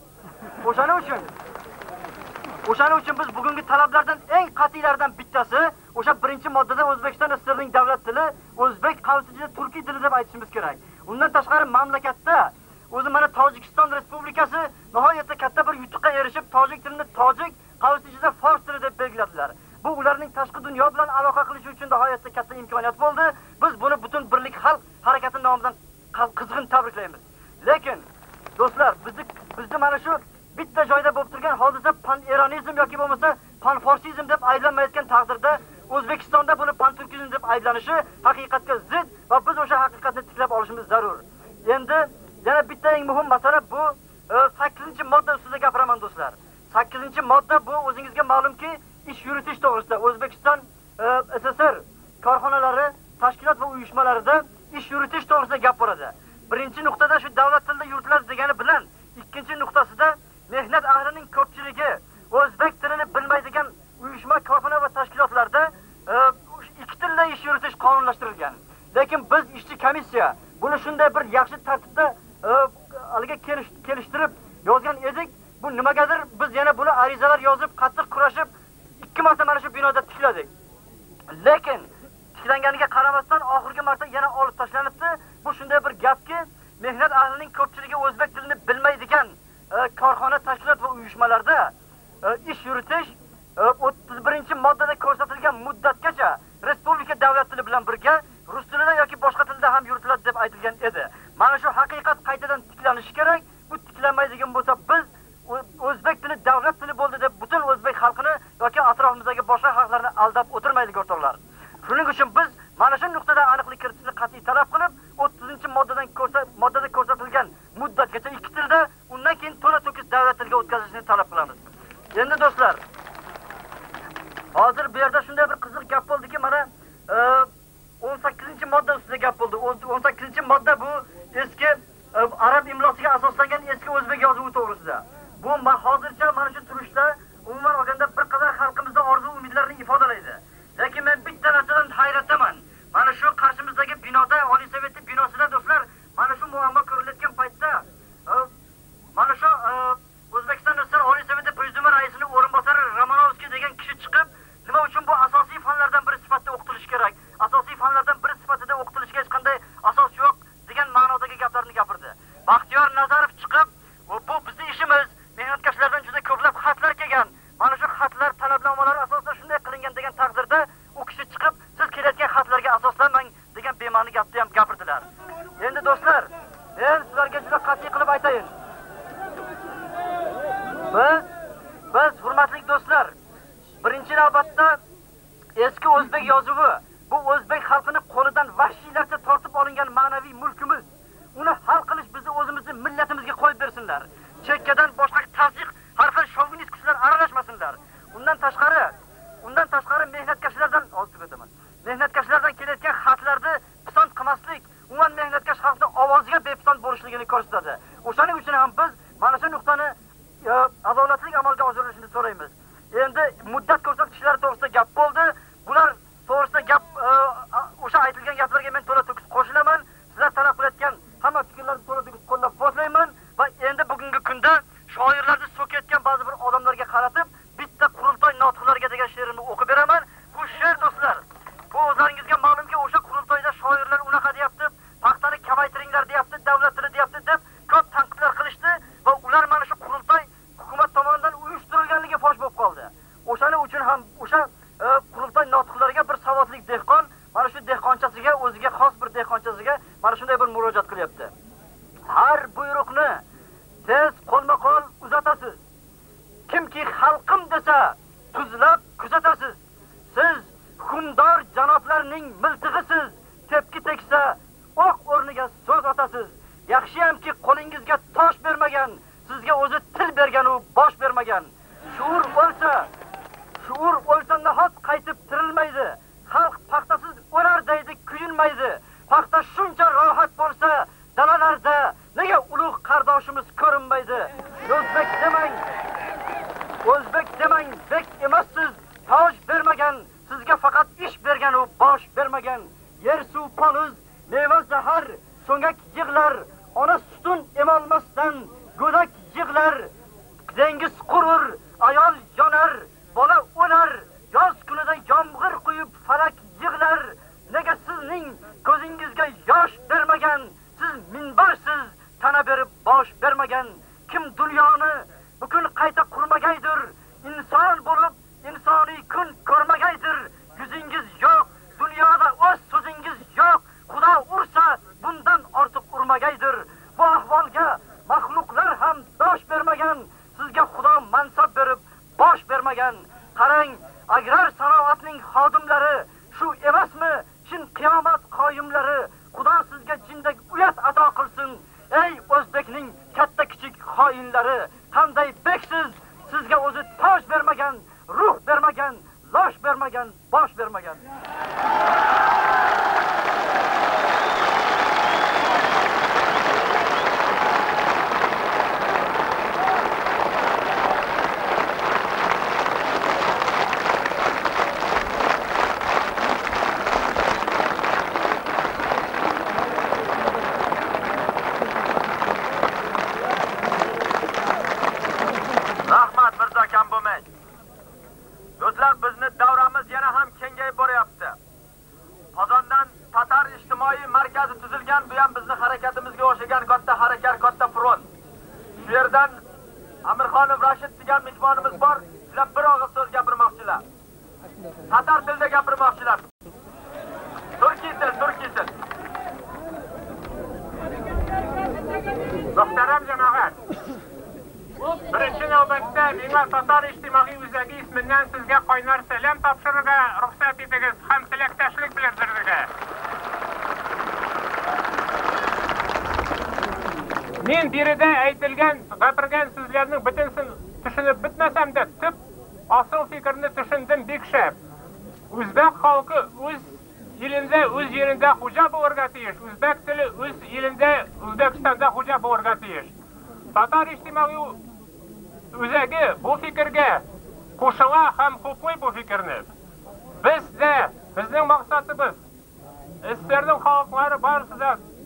O'shaning uchun biz bugungi talablardan eng qat'iylaridan bittasi o'sha birinchi moddada O'zbekiston SSRning davlat tili, o'zbek qavsida turkiy tili deb aytishimiz kerak. Undan tashqari mamlakatda o'zi mana Tojikiston Respublikasi nihoyatda katta bir yutuqqa erishib, tojik tilini tojik, qavsida fors tili deb belgiladilar. Bu ularning tashqi dunyo bilan aloqa qilish uchun nihoyatda katta imkoniyat bo'ldi. Biz buni butun birlik xalq harakati nomidan qizg'in tabriklaymiz. Lekin do'stlar, bizni mana shu bitta joyda bo'lib turgan hodisa pan-eronizm yoki bo'lmasa pan-forsizm deb ayblanmayotgan taqdirda O'zbekistonda buni pan-turkizm deb ayblanishi haqiqatga zid va biz o'sha haqiqatni tiklab olishimiz zarur. Endi yana bitta eng muhim masala bu 8-modda ustida gapiraman do'stlar. 8-modda bu o'zingizga ma'lumki, ish yuritish to'g'risida O'zbekiston SSR korxonalari, tashkilot va uyushmalarida ish yuritish to'g'risida gap boradi. Birinchi nuqtada shu davlat tilida yuritiladi degani bilan, ikkinchi nuqtasida mehnat ahlining ko'pchiligi o'zbek tilini bilmaydigan uyushma, korxona va tashkilotlarda ikki tilda ish yuritish qonunlashtirilgan. Lekin biz ishchi komissiya buni shunday bir yaxshi tartibda haliga kelishtirib yozgan edik. Bu nimagadir biz yana buni arizalar yozib, qattiq kurashib 2 marta mana shu binoda tikladik. Lekin tiklanganiga qaramasdan oxirgi marta yana olib tashlanibdi. Bu shunday bir gapki, mehnat ahlining ko'pchiligi o'zbek tilini bilmaydigan korxona, tashkilot va uyushmalarda ish yuritish 31-moddada ko'rsatilgan muddatgacha respublika davlat tili bilan birga rus tilida yoki boshqa tilda ham yuritiladi deb aytilgan edi. Mana shu haqiqat qaytadan tiklanishi kerak. Bu tiklanmaydigan bo'lsa biz o'zbek tili davlat tili bo'ldi deb butun o'zbek xalqini yoki atrofimizdagi boshqa xalqlarni aldab o'tirmaylik o'rtoqlar. Shuning uchun biz mana shu nuqtada aniqlik kiritishni qat'iy talab qilib, 30-moddada ko'rsatilgan muddatgacha ikki tilda, undan keyin to'la-to'kis davlat tiliga o'tkazishni talab qilamiz. Endi do'stlar, hozir bu yerda shunday bir qiziq gap bo'ldiki, mana 18-modda ustida gap bo'ldi. 18-modda bu eski arab imlosiga asoslangan eski o'zbek yozuvi to'g'risida. Bu hozircha mana shu turishda umuman olganda bir qadar xalqimizda orzu umidlarini ifodalaydi. Lekin men bitta narsadan hayratdaman. Mana shu qarshimizdagi binoda, Oliy Sovet binosida do'stlar, mana shu muammo ko'rilayotgan paytda mana shu O'zbekiston Oliy Sovet prezidiumi raisining o'rinbosari Romanovskiy degan kishi chiqib, nima uchun bu asosiy fanlardan biri sifatida o'qitilishi kerak, asosiy fanlardan biri sifatida o'qitilishiga hech qanday asos yo'q degan ma'nodagi gaplarni gapirdi. Baxtiyor Nazarov chiqib, bu bizning ishimiz, mehnatkashlardan juda ko'plab xatlar kelgan. Mana shu xatlar talabnomalar asosida shunday qilingan degan taqdirda u kishi chiqib, siz kelayotgan xatlarga asoslanmang degan bema'ni gapni ham gapirdilar. Endi do'stlar, men sizlarga juda qat'iy qilib aytayin. Biz hurmatli do'stlar, birinchi navbatda eski o'zbek yozuvi, bu o'zbek xalqining qo'lidan vahshiylarcha tortib olingan ma'naviy mulkimiz. Uni hal qilish bizni o'zimizning millatimizga qo'yib bersinlar. Chekkadan boshqa tazyiq, har xil shovinist kuchlar aralashmasinlar. Undan tashqari mehnatkashlardan kelayotgan xatlarni pisand qilmaslik, umuman mehnatkash xalqning ovoziga bepisand bo'lishligini ko'rsatadi. O'shaning uchun ham biz mana shu nuqtani adolatli amalga oshirilishini so'raymiz. Endi muddat ko'rsatkichlari to'g'risida gap bo'ldi. Bular to'g'risida gap o'sha aytilgan gaplarga men to'la to'kis qo'shilaman. Sizlar talab qilayotgan hamma fikrlarni to'la to'kis qo'llab-quvvatlayman va endi bugungi kunda shoirlarni so'kayotgan ba'zi bir odamlarga qaratib bitta qurultoy notiqlariga degan she'rimni o'qib beraman. Bu she'r do'stlar, bu o'zlaringizga ma'lumki, o'sha qurultoyda shoirlar unaqa deyapti, paxtani kamaytiringlar deyapti, davlat tili deyapti deb ko'p tanqidlar qilishdi va ular mana shu qurultoy hukumat tomonidan uyushtirilganligi fosh bo'lib qoldi. O'shaning uchun ham o'sha qurultoy notiqlariga bir savodli dehqon mana shu dehqonchasiga, o'ziga xos bir dehqonchasiga mana shunday bir murojaat qilyapti. Har buyruqni tez qo'lma-qo'l uzatasiz. Kimki xalqim desa, tuzlab kuzatasiz. Siz hukmdor janoblarning miltig'isiz. Tepki teksa, o'q o'rniga so'z otasiz. Yaxshiyamki qo'lingizga tosh bermagan, sizga o'zi til bergan u bosh bermagan. Shuur o'lsa nahot qaytib tirilmaydi. Xalq paxtasiz o'lar deydi, kuyinmaydi. Paxta shuncha rohat bo'lsa, dalalarda nega ulug' qardoshimiz ko'rinmaydi? O'zbek demang, bek emassiz, toj bermagan, sizga faqat ish bergan u bosh bermagan. Yer suv poluz, meva zahar, so'ngak yig'lar, ona sutun emolmasdan go'dak yig'lar. Dengiz qurur, ayol yonar, bola o'lar, yoz kunida yomg'ir quyib falak yig'lar. Nega sizning ko'zingizga yosh bermagan? Siz minbarsiz, tana berib bosh bermagan. Kim dunyoni bukun qayta qurmagaydir, inson bo'lib insoniy kun ko'rmagaydir. Yuzingiz yo'q, dunyoda o'z so'zingiz yo'q. Xudo ursa bundan ortiq urmagaydir. Bu ahvolga maxluqlar ham dosh bermagan. Sizga Xudo mansab berib bosh bermagan. Qarang, agrar sanoatning xodimlari shu emasmi? Chin qiyomat qoyimlari. Xudo sizga jindak uyat ato qilsin. Ey o'zbekning katta kichik xoinlari, qanday beksiz, sizga o'zi toj bermagan, ruh bermagan, losh bermagan, bosh bermagan. Do'stlar, bizni davramiz yana ham kengayib boryapti. Qozondan Tatar ijtimoiy markazi tuzilgan, bu ham bizni harakatimizga o'xshagan katta harakat, katta front. Shu yerdan Amirxonov Rashid degan mehmonimiz bor. Sizlar bir og'iz so'z gapirmoqchilar. Tatar tilida gapirmoqchilar. Turkiy til. Muhtaram jamoat. Birinchi navbatda Bemor Tatar ijtimoiy o'zagi ismidan sizga qo'ynar salom topshirishga ruxsat etingiz, ham tilakdoshlik bildirdik. Men birida aytilgan, gapirgan so'zlarning bitinsini tushunib bitmasam-da, tip asl fikrni tushundim bekshab. O'zbek xalqi o'z yerida xo'ja o'rgatish, o'zbek tili o'z yerida O'zbekistonda xo'ja o'rgatish. Tatar ijtimoiy o'zagi bu fikrga qo'shila ham huquqiy bu fikrni. Bizning maqsadimiz SSRning xalqlari barisida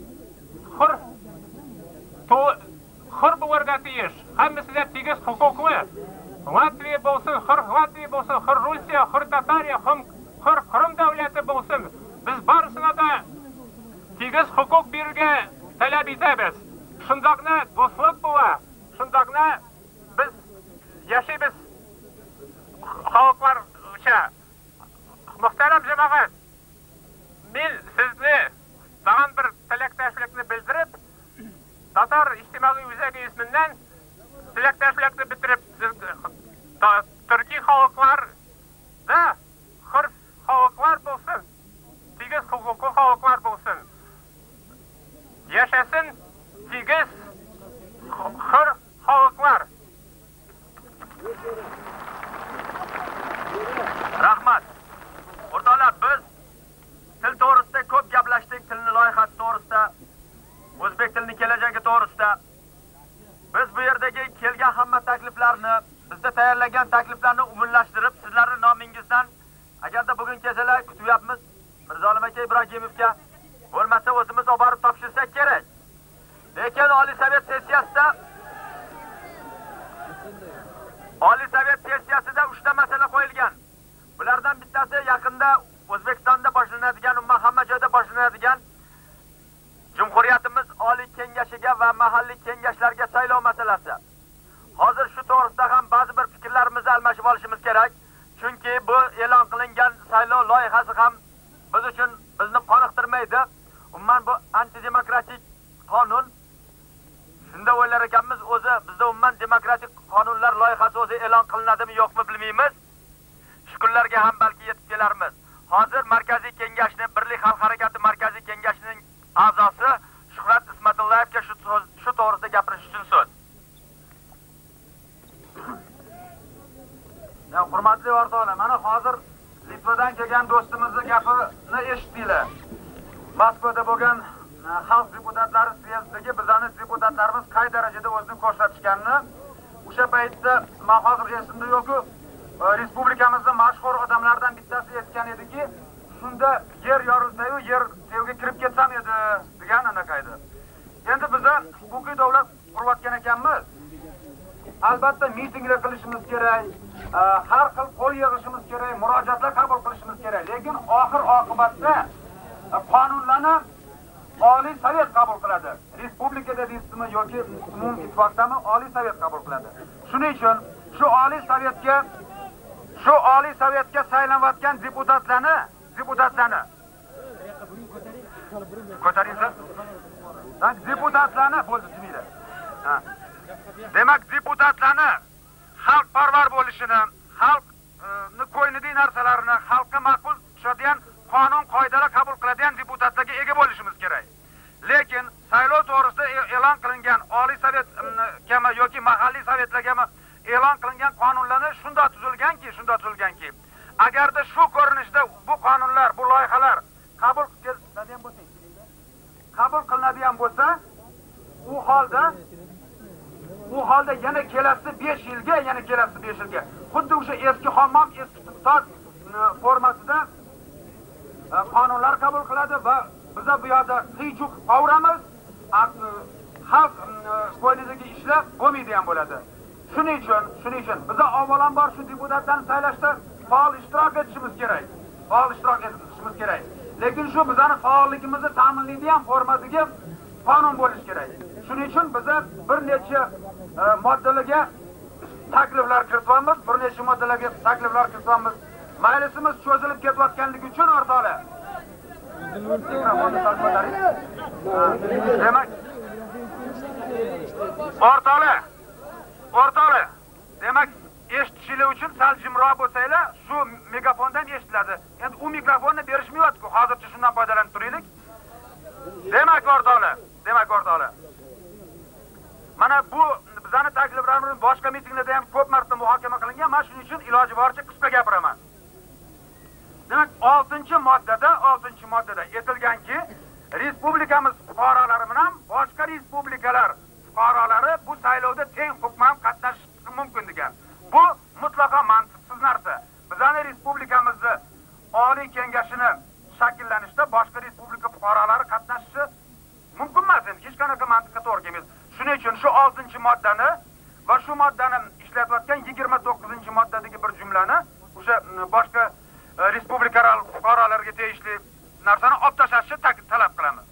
xur o'rgatish, hammasida tegish huquqli. Latviya bo'lsin, Xorvatiya bo'lsin, Rusiya, Tatariya, Qrim davlati bo'lsin, biz barisida da tegish huquq berishga talab etamiz. Shundaqna do'stlik bo'la, shundaqna biz yashaymiz xalqlar uchun. Muhtaram jamoat, men sizni tag'in bir tilakdoshlikni bildirib, Tatar ijtimoiy o'zagi ismidan tilakdoshlikni bitirib, Turkiy xalqlar da xir xalqlar bo'lsin, tegiz huquqli xalqlar bo'lsin. Yashasın tegiz xir xalqlar. Rahmat. O'rtoqlar, biz til to'g'ri ko'p gaplashdik tilni loyihasi to'g'risida, o'zbek tilining kelajagi to'g'risida. Biz bu yerdagi kelgan hamma takliflarni, bizda tayyorlagan takliflarni umumlashtirib, sizlarning nomingizdan agarda bugun kelsalar kutyapmiz Mirzolim aka Ibrohimovga, bo'lmasa o'zimiz olib borib topshirsak kerak. Lekin Oliy Sovet sessiyasida 3 ta masala qo'yilgan. Bulardan bittasi yaqinda O'zbekistonda boshlanadigan, hamma joyda boshlanadigan Cumhuriyatimiz Oliy Kengashiga va mahalliy kengashlarga saylov masalasi. Hozir shu to'g'risida ham ba'zi bir fikrlarimizni almashib olishimiz kerak. Chunki bu e'lon qilingan saylov loyihasi ham biz uchun bizni qoniqtirmaydi. Umuman bu antidemokratik qonun. Shunda o'ylar ekanmiz, o'zi bizda umuman demokratik qonunlar loyihasi o'zi e'lon qilinadimi yo'qmi bilmaymiz. Shukurlarga ham balki yetib kelarmiz. Hozir Markaziy Kengashni, Birlik xalq harakati Markaziy Kengashining a'zosi Shuhrat Ismatullayevga shu to'g'risida gapirish uchun so'z. Hurmatli o'rtoqlar, mana hozir Litvadan kelgan do'stimizning gapini eshitdinglar. Moskvada bo'lgan xalq deputatlari siyosatidagi bizning deputatlarimiz qay darajada o'zini ko'rsatishganini o'sha paytda men hozir esimda yo'q-ku, respublikamizning mashhur odamlardan bittasi aytgan ediki, shunda yer yorilsa-yu yer sevga kirib ketsam edi degan anaqaydi. Endi biz huquqiy davlat qurayotgan ekanmiz. Albatta mitinglar qilishimiz kerak, har xil qo'l yig'ishimiz kerak, murojaatlar qabul qilishimiz kerak. Lekin oxir oqibatda qonunlarni Oliy Sovet qabul qiladi. Respublikada deysizmi yoki umumiy ittifoqdami Oliy Sovet qabul qiladi. Shuning uchun shu Oliy Sovetga saylanayotgan deputatlarni ko'taringlar. Deputatlarni bo'ldi demanglar. Demak, deputatlarni xalqparvar bo'lishini, xalqni ko'nglidagi narsalarini, xalqqa ma'qul tushadigan qonun qoidalar qabul qiladigan deputatlarga ega bo'lishimiz kerak. Lekin saylov to'g'risida e'lon qilingan Oliy Sovet kema yoki mahalliy sovetlarga e'lon qilingan qonunlarni shunday tuzilganki, agarda shu ko'rinishda bu qonunlar, bu loyihalar qabul qilinadigan bo'lsa, u holda yana kelasi 5 yilga xuddi o'sha eski hammom, eski iqtisod formasida qonunlar qabul qiladi va biz bu yerda qiyichuq qavramiz, xalq qo'ynidagi ishlar bo'lmaydigan bo'ladi. Shuning uchun biz avvalambor shu deputatlarni saylashda faol ishtirok etishimiz kerak. Lekin shu bizning faolligimizni ta'minlaydigan formadagi qonun bo'lishi kerak. Shuning uchun biz bir necha moddalarga takliflar kirityapmiz, Majlisimiz cho'zilib ketayotganligi uchun o'rtoqlar. Demak, o'rtoqlar, demak, eshitishinglar uchun sal jimroq bo'lsanglar, shu megafondan eshitiladi. Endi u mikrofonni berishmayapti-ku, hozircha shundan foydalanib turaylik. Demak, o'rtoqlar. Mana bu bizning takliflarimiz boshqa mitinglarda ham ko'p marta muhokama qilingan. Men shuning uchun iloji boricha qisqa gapiraman. Demak, 6-moddada aytilganki, respublikamiz fuqarolari bilan boshqa respublikalar fuqarolari bu saylovda teng huquqman qatnashishi mumkin degan. Bu mutlaqo mantiqsiz narsa. Bizning respublikamizda Oliy Kengashini shakllanishda boshqa respublika fuqarolari qatnashishi mumkin emas. Hech qanaqa mantiqqa to'g'ri kelmaydi. Shuning uchun shu 6-moddani va shu moddani ishlatayotgan 29-moddadagi bir jumlani o'sha boshqa respublikalar fuqarolarga tegishli narsani olib tashlashni talab qilamiz.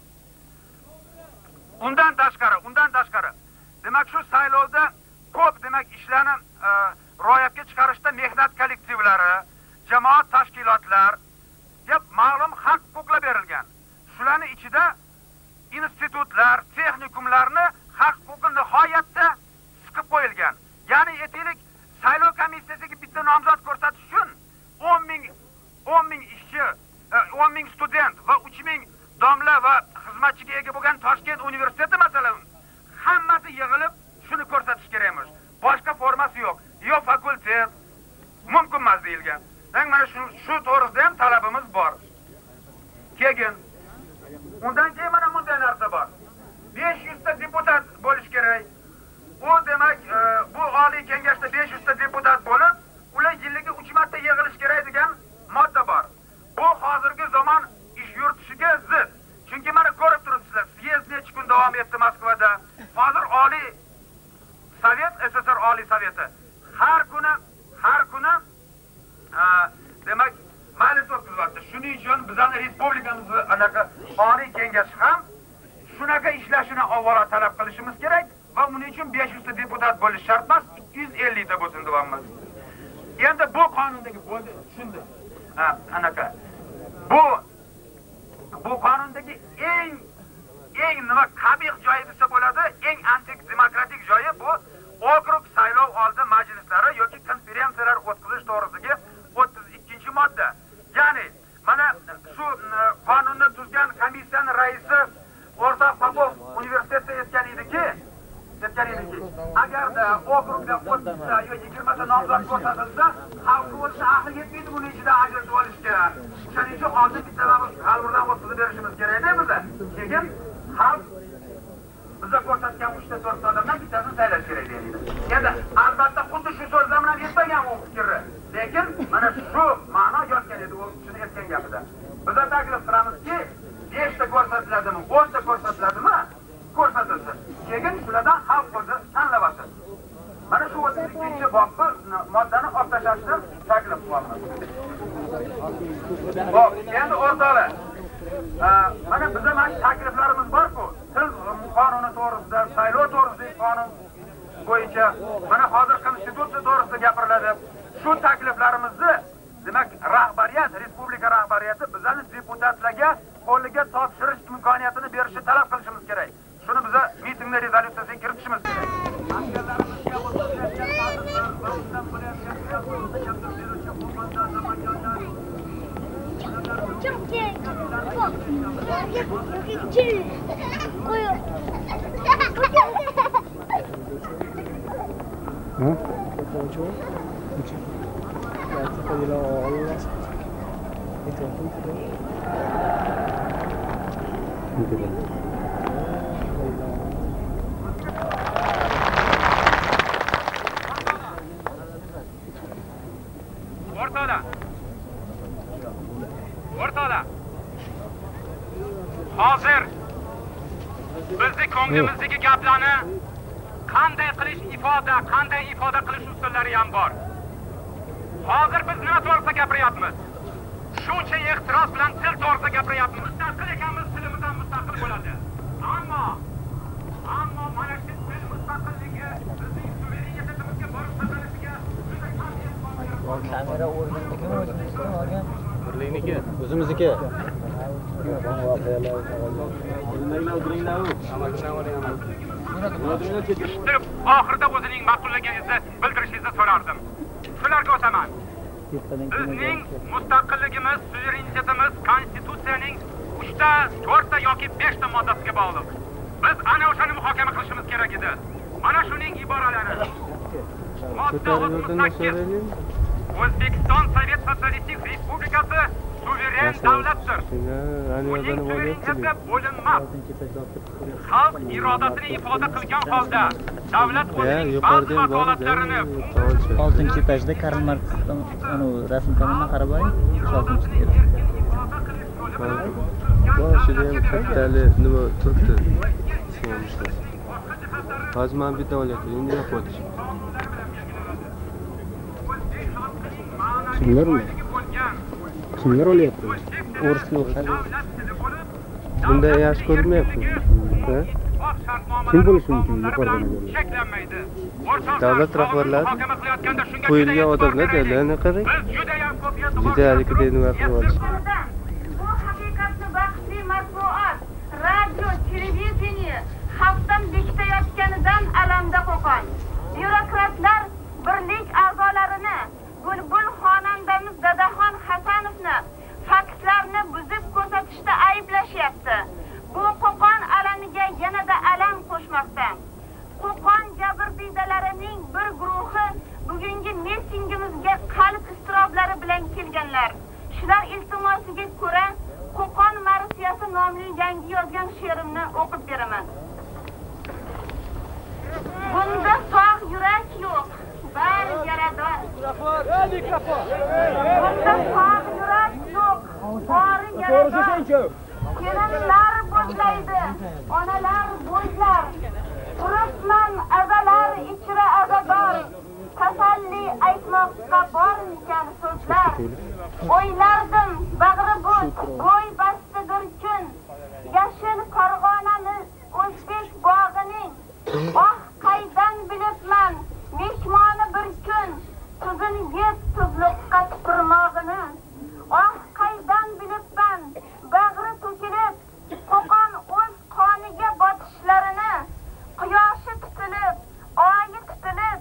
Undan tashqari, demak shu saylovda ko'p ishlarni ro'yobga chiqarishda mehnat kollektivlari, jamoat tashkilotlariga ma'lum haq-huquqlar berilgan. Shularning ichida institutlar, texnikumlarni haq-huquqi nihoyatda siqib qo'yilgan. Ya'ni aytaylik, saylov komissiyasiga bitta nomzod ko'rsatish uchun 10 ming ishchi, 10 ming student va 3 ming domla va xizmatchiga ega bo'lgan Toshkent universiteti masalan, hammasi yig'ilib shuni ko'rsatish kerakmish. Boshqa formasi yo'q. Yo fakultet mumkin emas deyilgan. Mana shu to'g'risida ham talabimiz bor. Keyin Undan keyin mana bunday narsa bor. 500 ta deputat bo'lish kerak. U demak, bu oliy kengashda 500 ta deputat bo'lib, ular yiliga 3 marta yig'ilish kerak degan modda bor. Bu hozirgi zamon ish yuritishiga zid. Chunki mana ko'rib turibsizlar, syezd necha kun davom etdi Moskvada. Hozir oliy Sovet, SSR oliy soveti har kuni demak majlis o'tkazyapti. Shuning uchun bizning respublikamiz anaqa oliy kengash ham shunaqa ishlashini avvalo talab qilishimiz kerak va uning uchun 500 ta deputat bo'lish shart emas, 250 ta bo'lsin deyapmiz. Endi bu qonundagi bo'ldi, tushundim. Anaqa. Bu qonundagi eng nima qabih joyi desa bo'ladi, eng antidemokratik joyi bu okrug saylov oldi majlislari yoki konferensiyalar o'tkazish to'g'risidagi 32-modda. Ya'ni mana shu qonunni tuzgan komissiyaning raisi O'rtoq Popov universitetda aytgan ediki, agarda okrugda 30 ta yoki 20 ta nomzod ko'rsatilsa, xalqning o'zi aqli yetmaydi buning ichida ajratib olishga. Shuning uchun oldin bittalarimiz qalbirdan o'tkazib berishimiz kerak edi. Keyin xalq bizga ko'rsatgan 3 ta 4 ta odamdan bittasini saylash kerak deydi. Endi albatta xuddi shu so'zlar bilan yetmagan u fikri. Lekin mana shu ma'no yotgan edi u shuni aytgan gapida. Biz taklif qilamizki, 5 ta ko'rsatiladimi, 10 ta ko'rsatiladimi? Ko'rsatilsin. Keyin shulardan xalq o'zi tanlab olsin. Mana shu 32-bobni moddani olib tashlashni taklif qilaman. Xo'p, endi o'rtoqlar, mana bizda mana takliflarimiz bor-ku. Til qonuni to'g'risida, saylov to'g'risidagi qonun bo'yicha, mana hozir konstitutsiya to'g'risida gapiriladi. Shu takliflarimizni demak rahbariyat, respublika rahbariyati bizani deputatlarga qo'liga topshirish imkoniyatini berishni talab qilishimiz kerak. Shuni biza mitingda rezolyutsiyasiga kiritishimiz kerak. Askarlarimizga o'tkazilgan ta'limlar va undan bo'layotgan O'rtoqlar. Hozir bizning ko'nglimizdagi gaplarni qanday ifoda qilish usullari ham bor. Hozir biz nima to'g'risida gapiryapmiz? Shuncha ehtiros bilan til to'g'risida gapiryapmiz. Mustaqil ekanmiz, tilimiz ham mustaqil bo'ladi. Ammo mana shu til mustaqilligi bizning suvereniyatimizga borib taqalishiga juda kam kamera o'rnidagi o'zimizga olgan. Birlikniki, o'zimizniki. Oxirida o'zining ma'qulligingizni bildirishingizni so'rardim. Shularga o'taman. Bizning mustaqilligimiz, suverenitetimiz konstitutsiyaning 3 ta, 4 ta yoki 5 ta moddasiga bog'liq. Biz ana o'shani muhokama qilishimiz kerak edi. Mana shuning iboralari. Modda 38. O'zbekiston Sovet Sotsialistik Respublikasi suveren davlatdir. Uning suvereniteti bo'linmas. Xalq irodasini ifoda qilgan holda davlat o'zining ba'zi vakolatlarini 6-etajda Karl Marksdan rasm tomonidan qarab oling. 6-etajda. Boshida ham kattali nima turibdi. Hozir men bitta olyapti, endi yo'qotdi. Kimlar olyapti? O'rislar o'xshaydi. Bunda yaxshi ko'rmayapti. Kim bo'lishi mumkin yuqoridan cheklanmaydi. Davlat rahbarlari qo'yilgan odamlar dadani qarang. Juda harakatni qilib olishdi. Bu haqiqatni baxtli matbuot, radio, televideniye xalqdan bekitayotganidan alamda qo'qon. Byurokratlar birlik a'zolarini Bulbul xonandamiz Dadaxon Hasanovni faktlarni buzib ko'rsatishda ayblashyapti. Bu Qo'qon alamiga yanada alam qo'shmoqda. Qo'qon jabrdiydalarining bir guruhi bugungi mitingimizga qalb iztiroblari bilan kelganlar. Shular iltimosiga beraman. Bunda sog' yurak yo'q, bari yarador. Bunda sog' yurak yo'q, bari yarador. Kelinlar bo'zlaydi, onalar bo'zlar. Turibman azalar ichra azador. Tasalli aytmoqqa bormikan so'zlar. O'ylardim bag'ri bo'z, bo'y basti bir kun. Yashil Farg'onamiz O'zbek bog'ining. Oh qaydan bilibman, mehmoni bir kun. Tuzini yeb tuzliqqa tupurmog'ini. Oh qaydan bilibman, bag'ri to'kilib, Qo'qon o'z qoniga botishlarini. Quyoshi tutilib, oyi tutilib,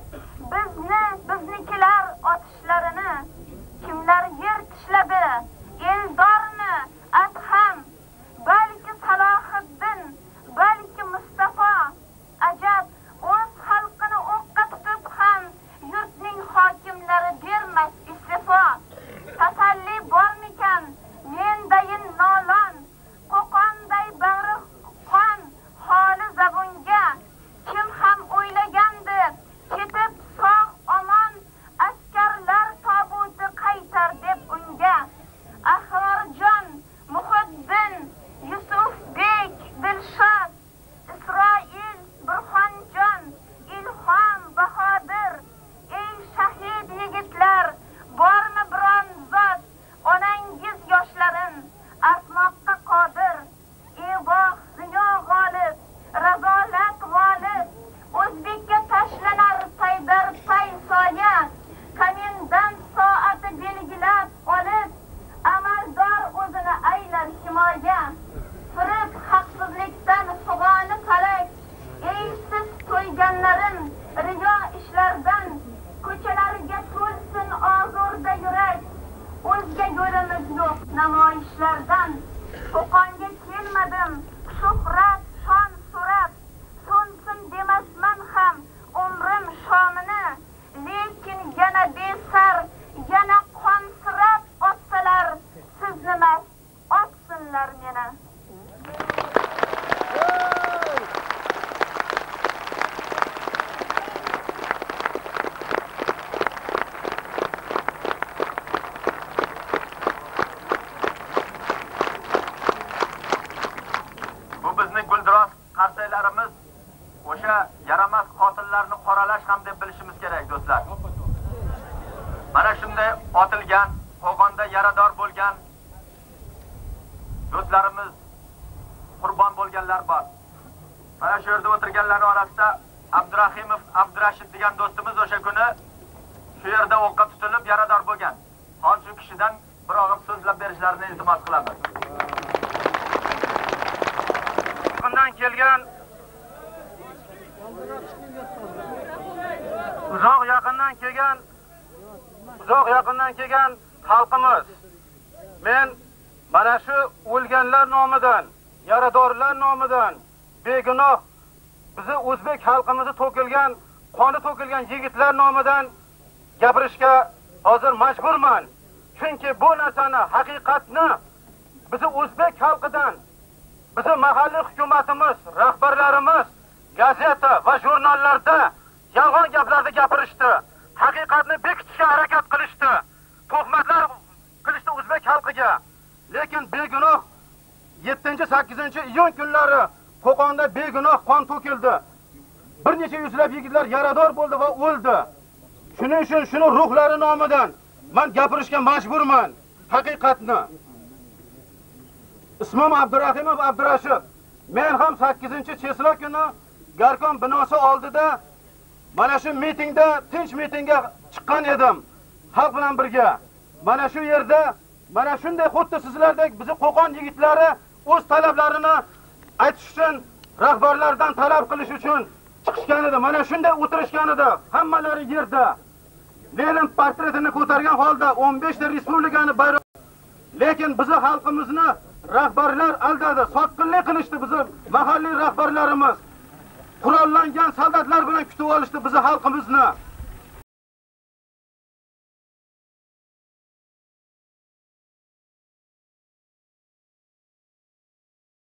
biznikilar otishlarini. Kimlar yer tishladi, Eldorni, Adham, balki Salohiddin, balki Mustafa. Ajab, o'z xalqini o'qqa tutib ham yurtning hokimlari bermas isti'fo. Tasalli bormikan, mendayin nolon, Qo'qonday bag'ri qon, holi zabunga. Kim ham o'ylagandi, ketib sog' omon, askarlar tobuti qaytar deb unga. Ahrorjon, Muhiddin, Yusufbek, Dilshod, Isroil, Burxonjon, Ilhom, Bahodir. Ey shahid yigitlar, bormi biron zot, onangiz yoshlarin artmoqqa qodir. Evoh, ziyo g'olib, razolat g'olib, O'zbekka tashlanar paydar pay soya. Komendant soati belgilab olib, amaldor o'zini aylar himoya. Firib haqsizlikdan sug'oni falak. Ey siz to'yganlarim, riyo ishlardan, ko'chalarga to'lsin ozurda yurak. O'zga yo'limiz yo'q namoyishlardan. Qo'qonga kelmadim, shuhrat, shon so'rab. So'nsin demasman ham umrim shomini. Lekin yana besar, yana qonsirab otsalar, siznimas, otsinlar meni. Bu bizning guldiroz qarsaylarimiz, o'sha yaramas qotillarni qoralash ham deb bilishimiz kerak do'stlar. Mana shunday otilgan, Qo'qonda yarador bo'lgan do'stlarimiz, qurbon bo'lganlar bor. Mana shu yerda o'tirganlar orasida Abdurahimov Abdurashid degan do'stimiz o'sha kuni shu yerda o'qqa tutilib yarador bo'lgan. Hozir shu kishidan bir og'iz so'zlab berishlarini iltimos qilaman. Bundan kelgan uzoq yaqindan kelgan xalqimiz. Men mana shu o'lganlar nomidan, yaradorlar nomidan, begunoh bizi o'zbek xalqimizni to'kilgan, qoni to'kilgan yigitlar nomidan gapirishga hozir majburman. Chunki bu narsani, haqiqatni bizi o'zbek xalqidan, bizi mahalliy hukumatimiz, rahbarlarimiz gazeta va jurnallarda yolg'on gaplarni gapirishdi. Haqiqatni bekitishga harakat qilishdi. Tuhmatlar qilishdi o'zbek xalqiga. Lekin begunoh 7-8-iyun kunlari Qo'qonda begunoh qon to'kildi. Bir necha yuzlab yigitlar yarador bo'ldi va o'ldi. Shuning uchun shuni ruhlari nomidan men gapirishga majburman. Haqiqatni. Ismim Abdurahimov Abdurashid. Men ham 8-cheslov kuni Garkon binosi oldida mana shu mitingda, tinch mitingga chiqqan edim. Xalq bilan birga. Mana shu yerda, mana shunday xuddi sizlardek bizi Qo'qon yigitlari o'z talablarini aytish uchun, rahbarlardan talab qilish uchun chiqishgan edi. Mana shunday o'tirishgan edi. Hammalari yerda. Lenin portretini ko'targan holda 15 ta respublikani bayroq. Lekin bizi xalqimizni rahbarlar aldadi, sotqinlik qilishdi bizi mahalliy rahbarlarimiz. Qurollangan soldatlar bilan kutib olishdi bizi xalqimizni.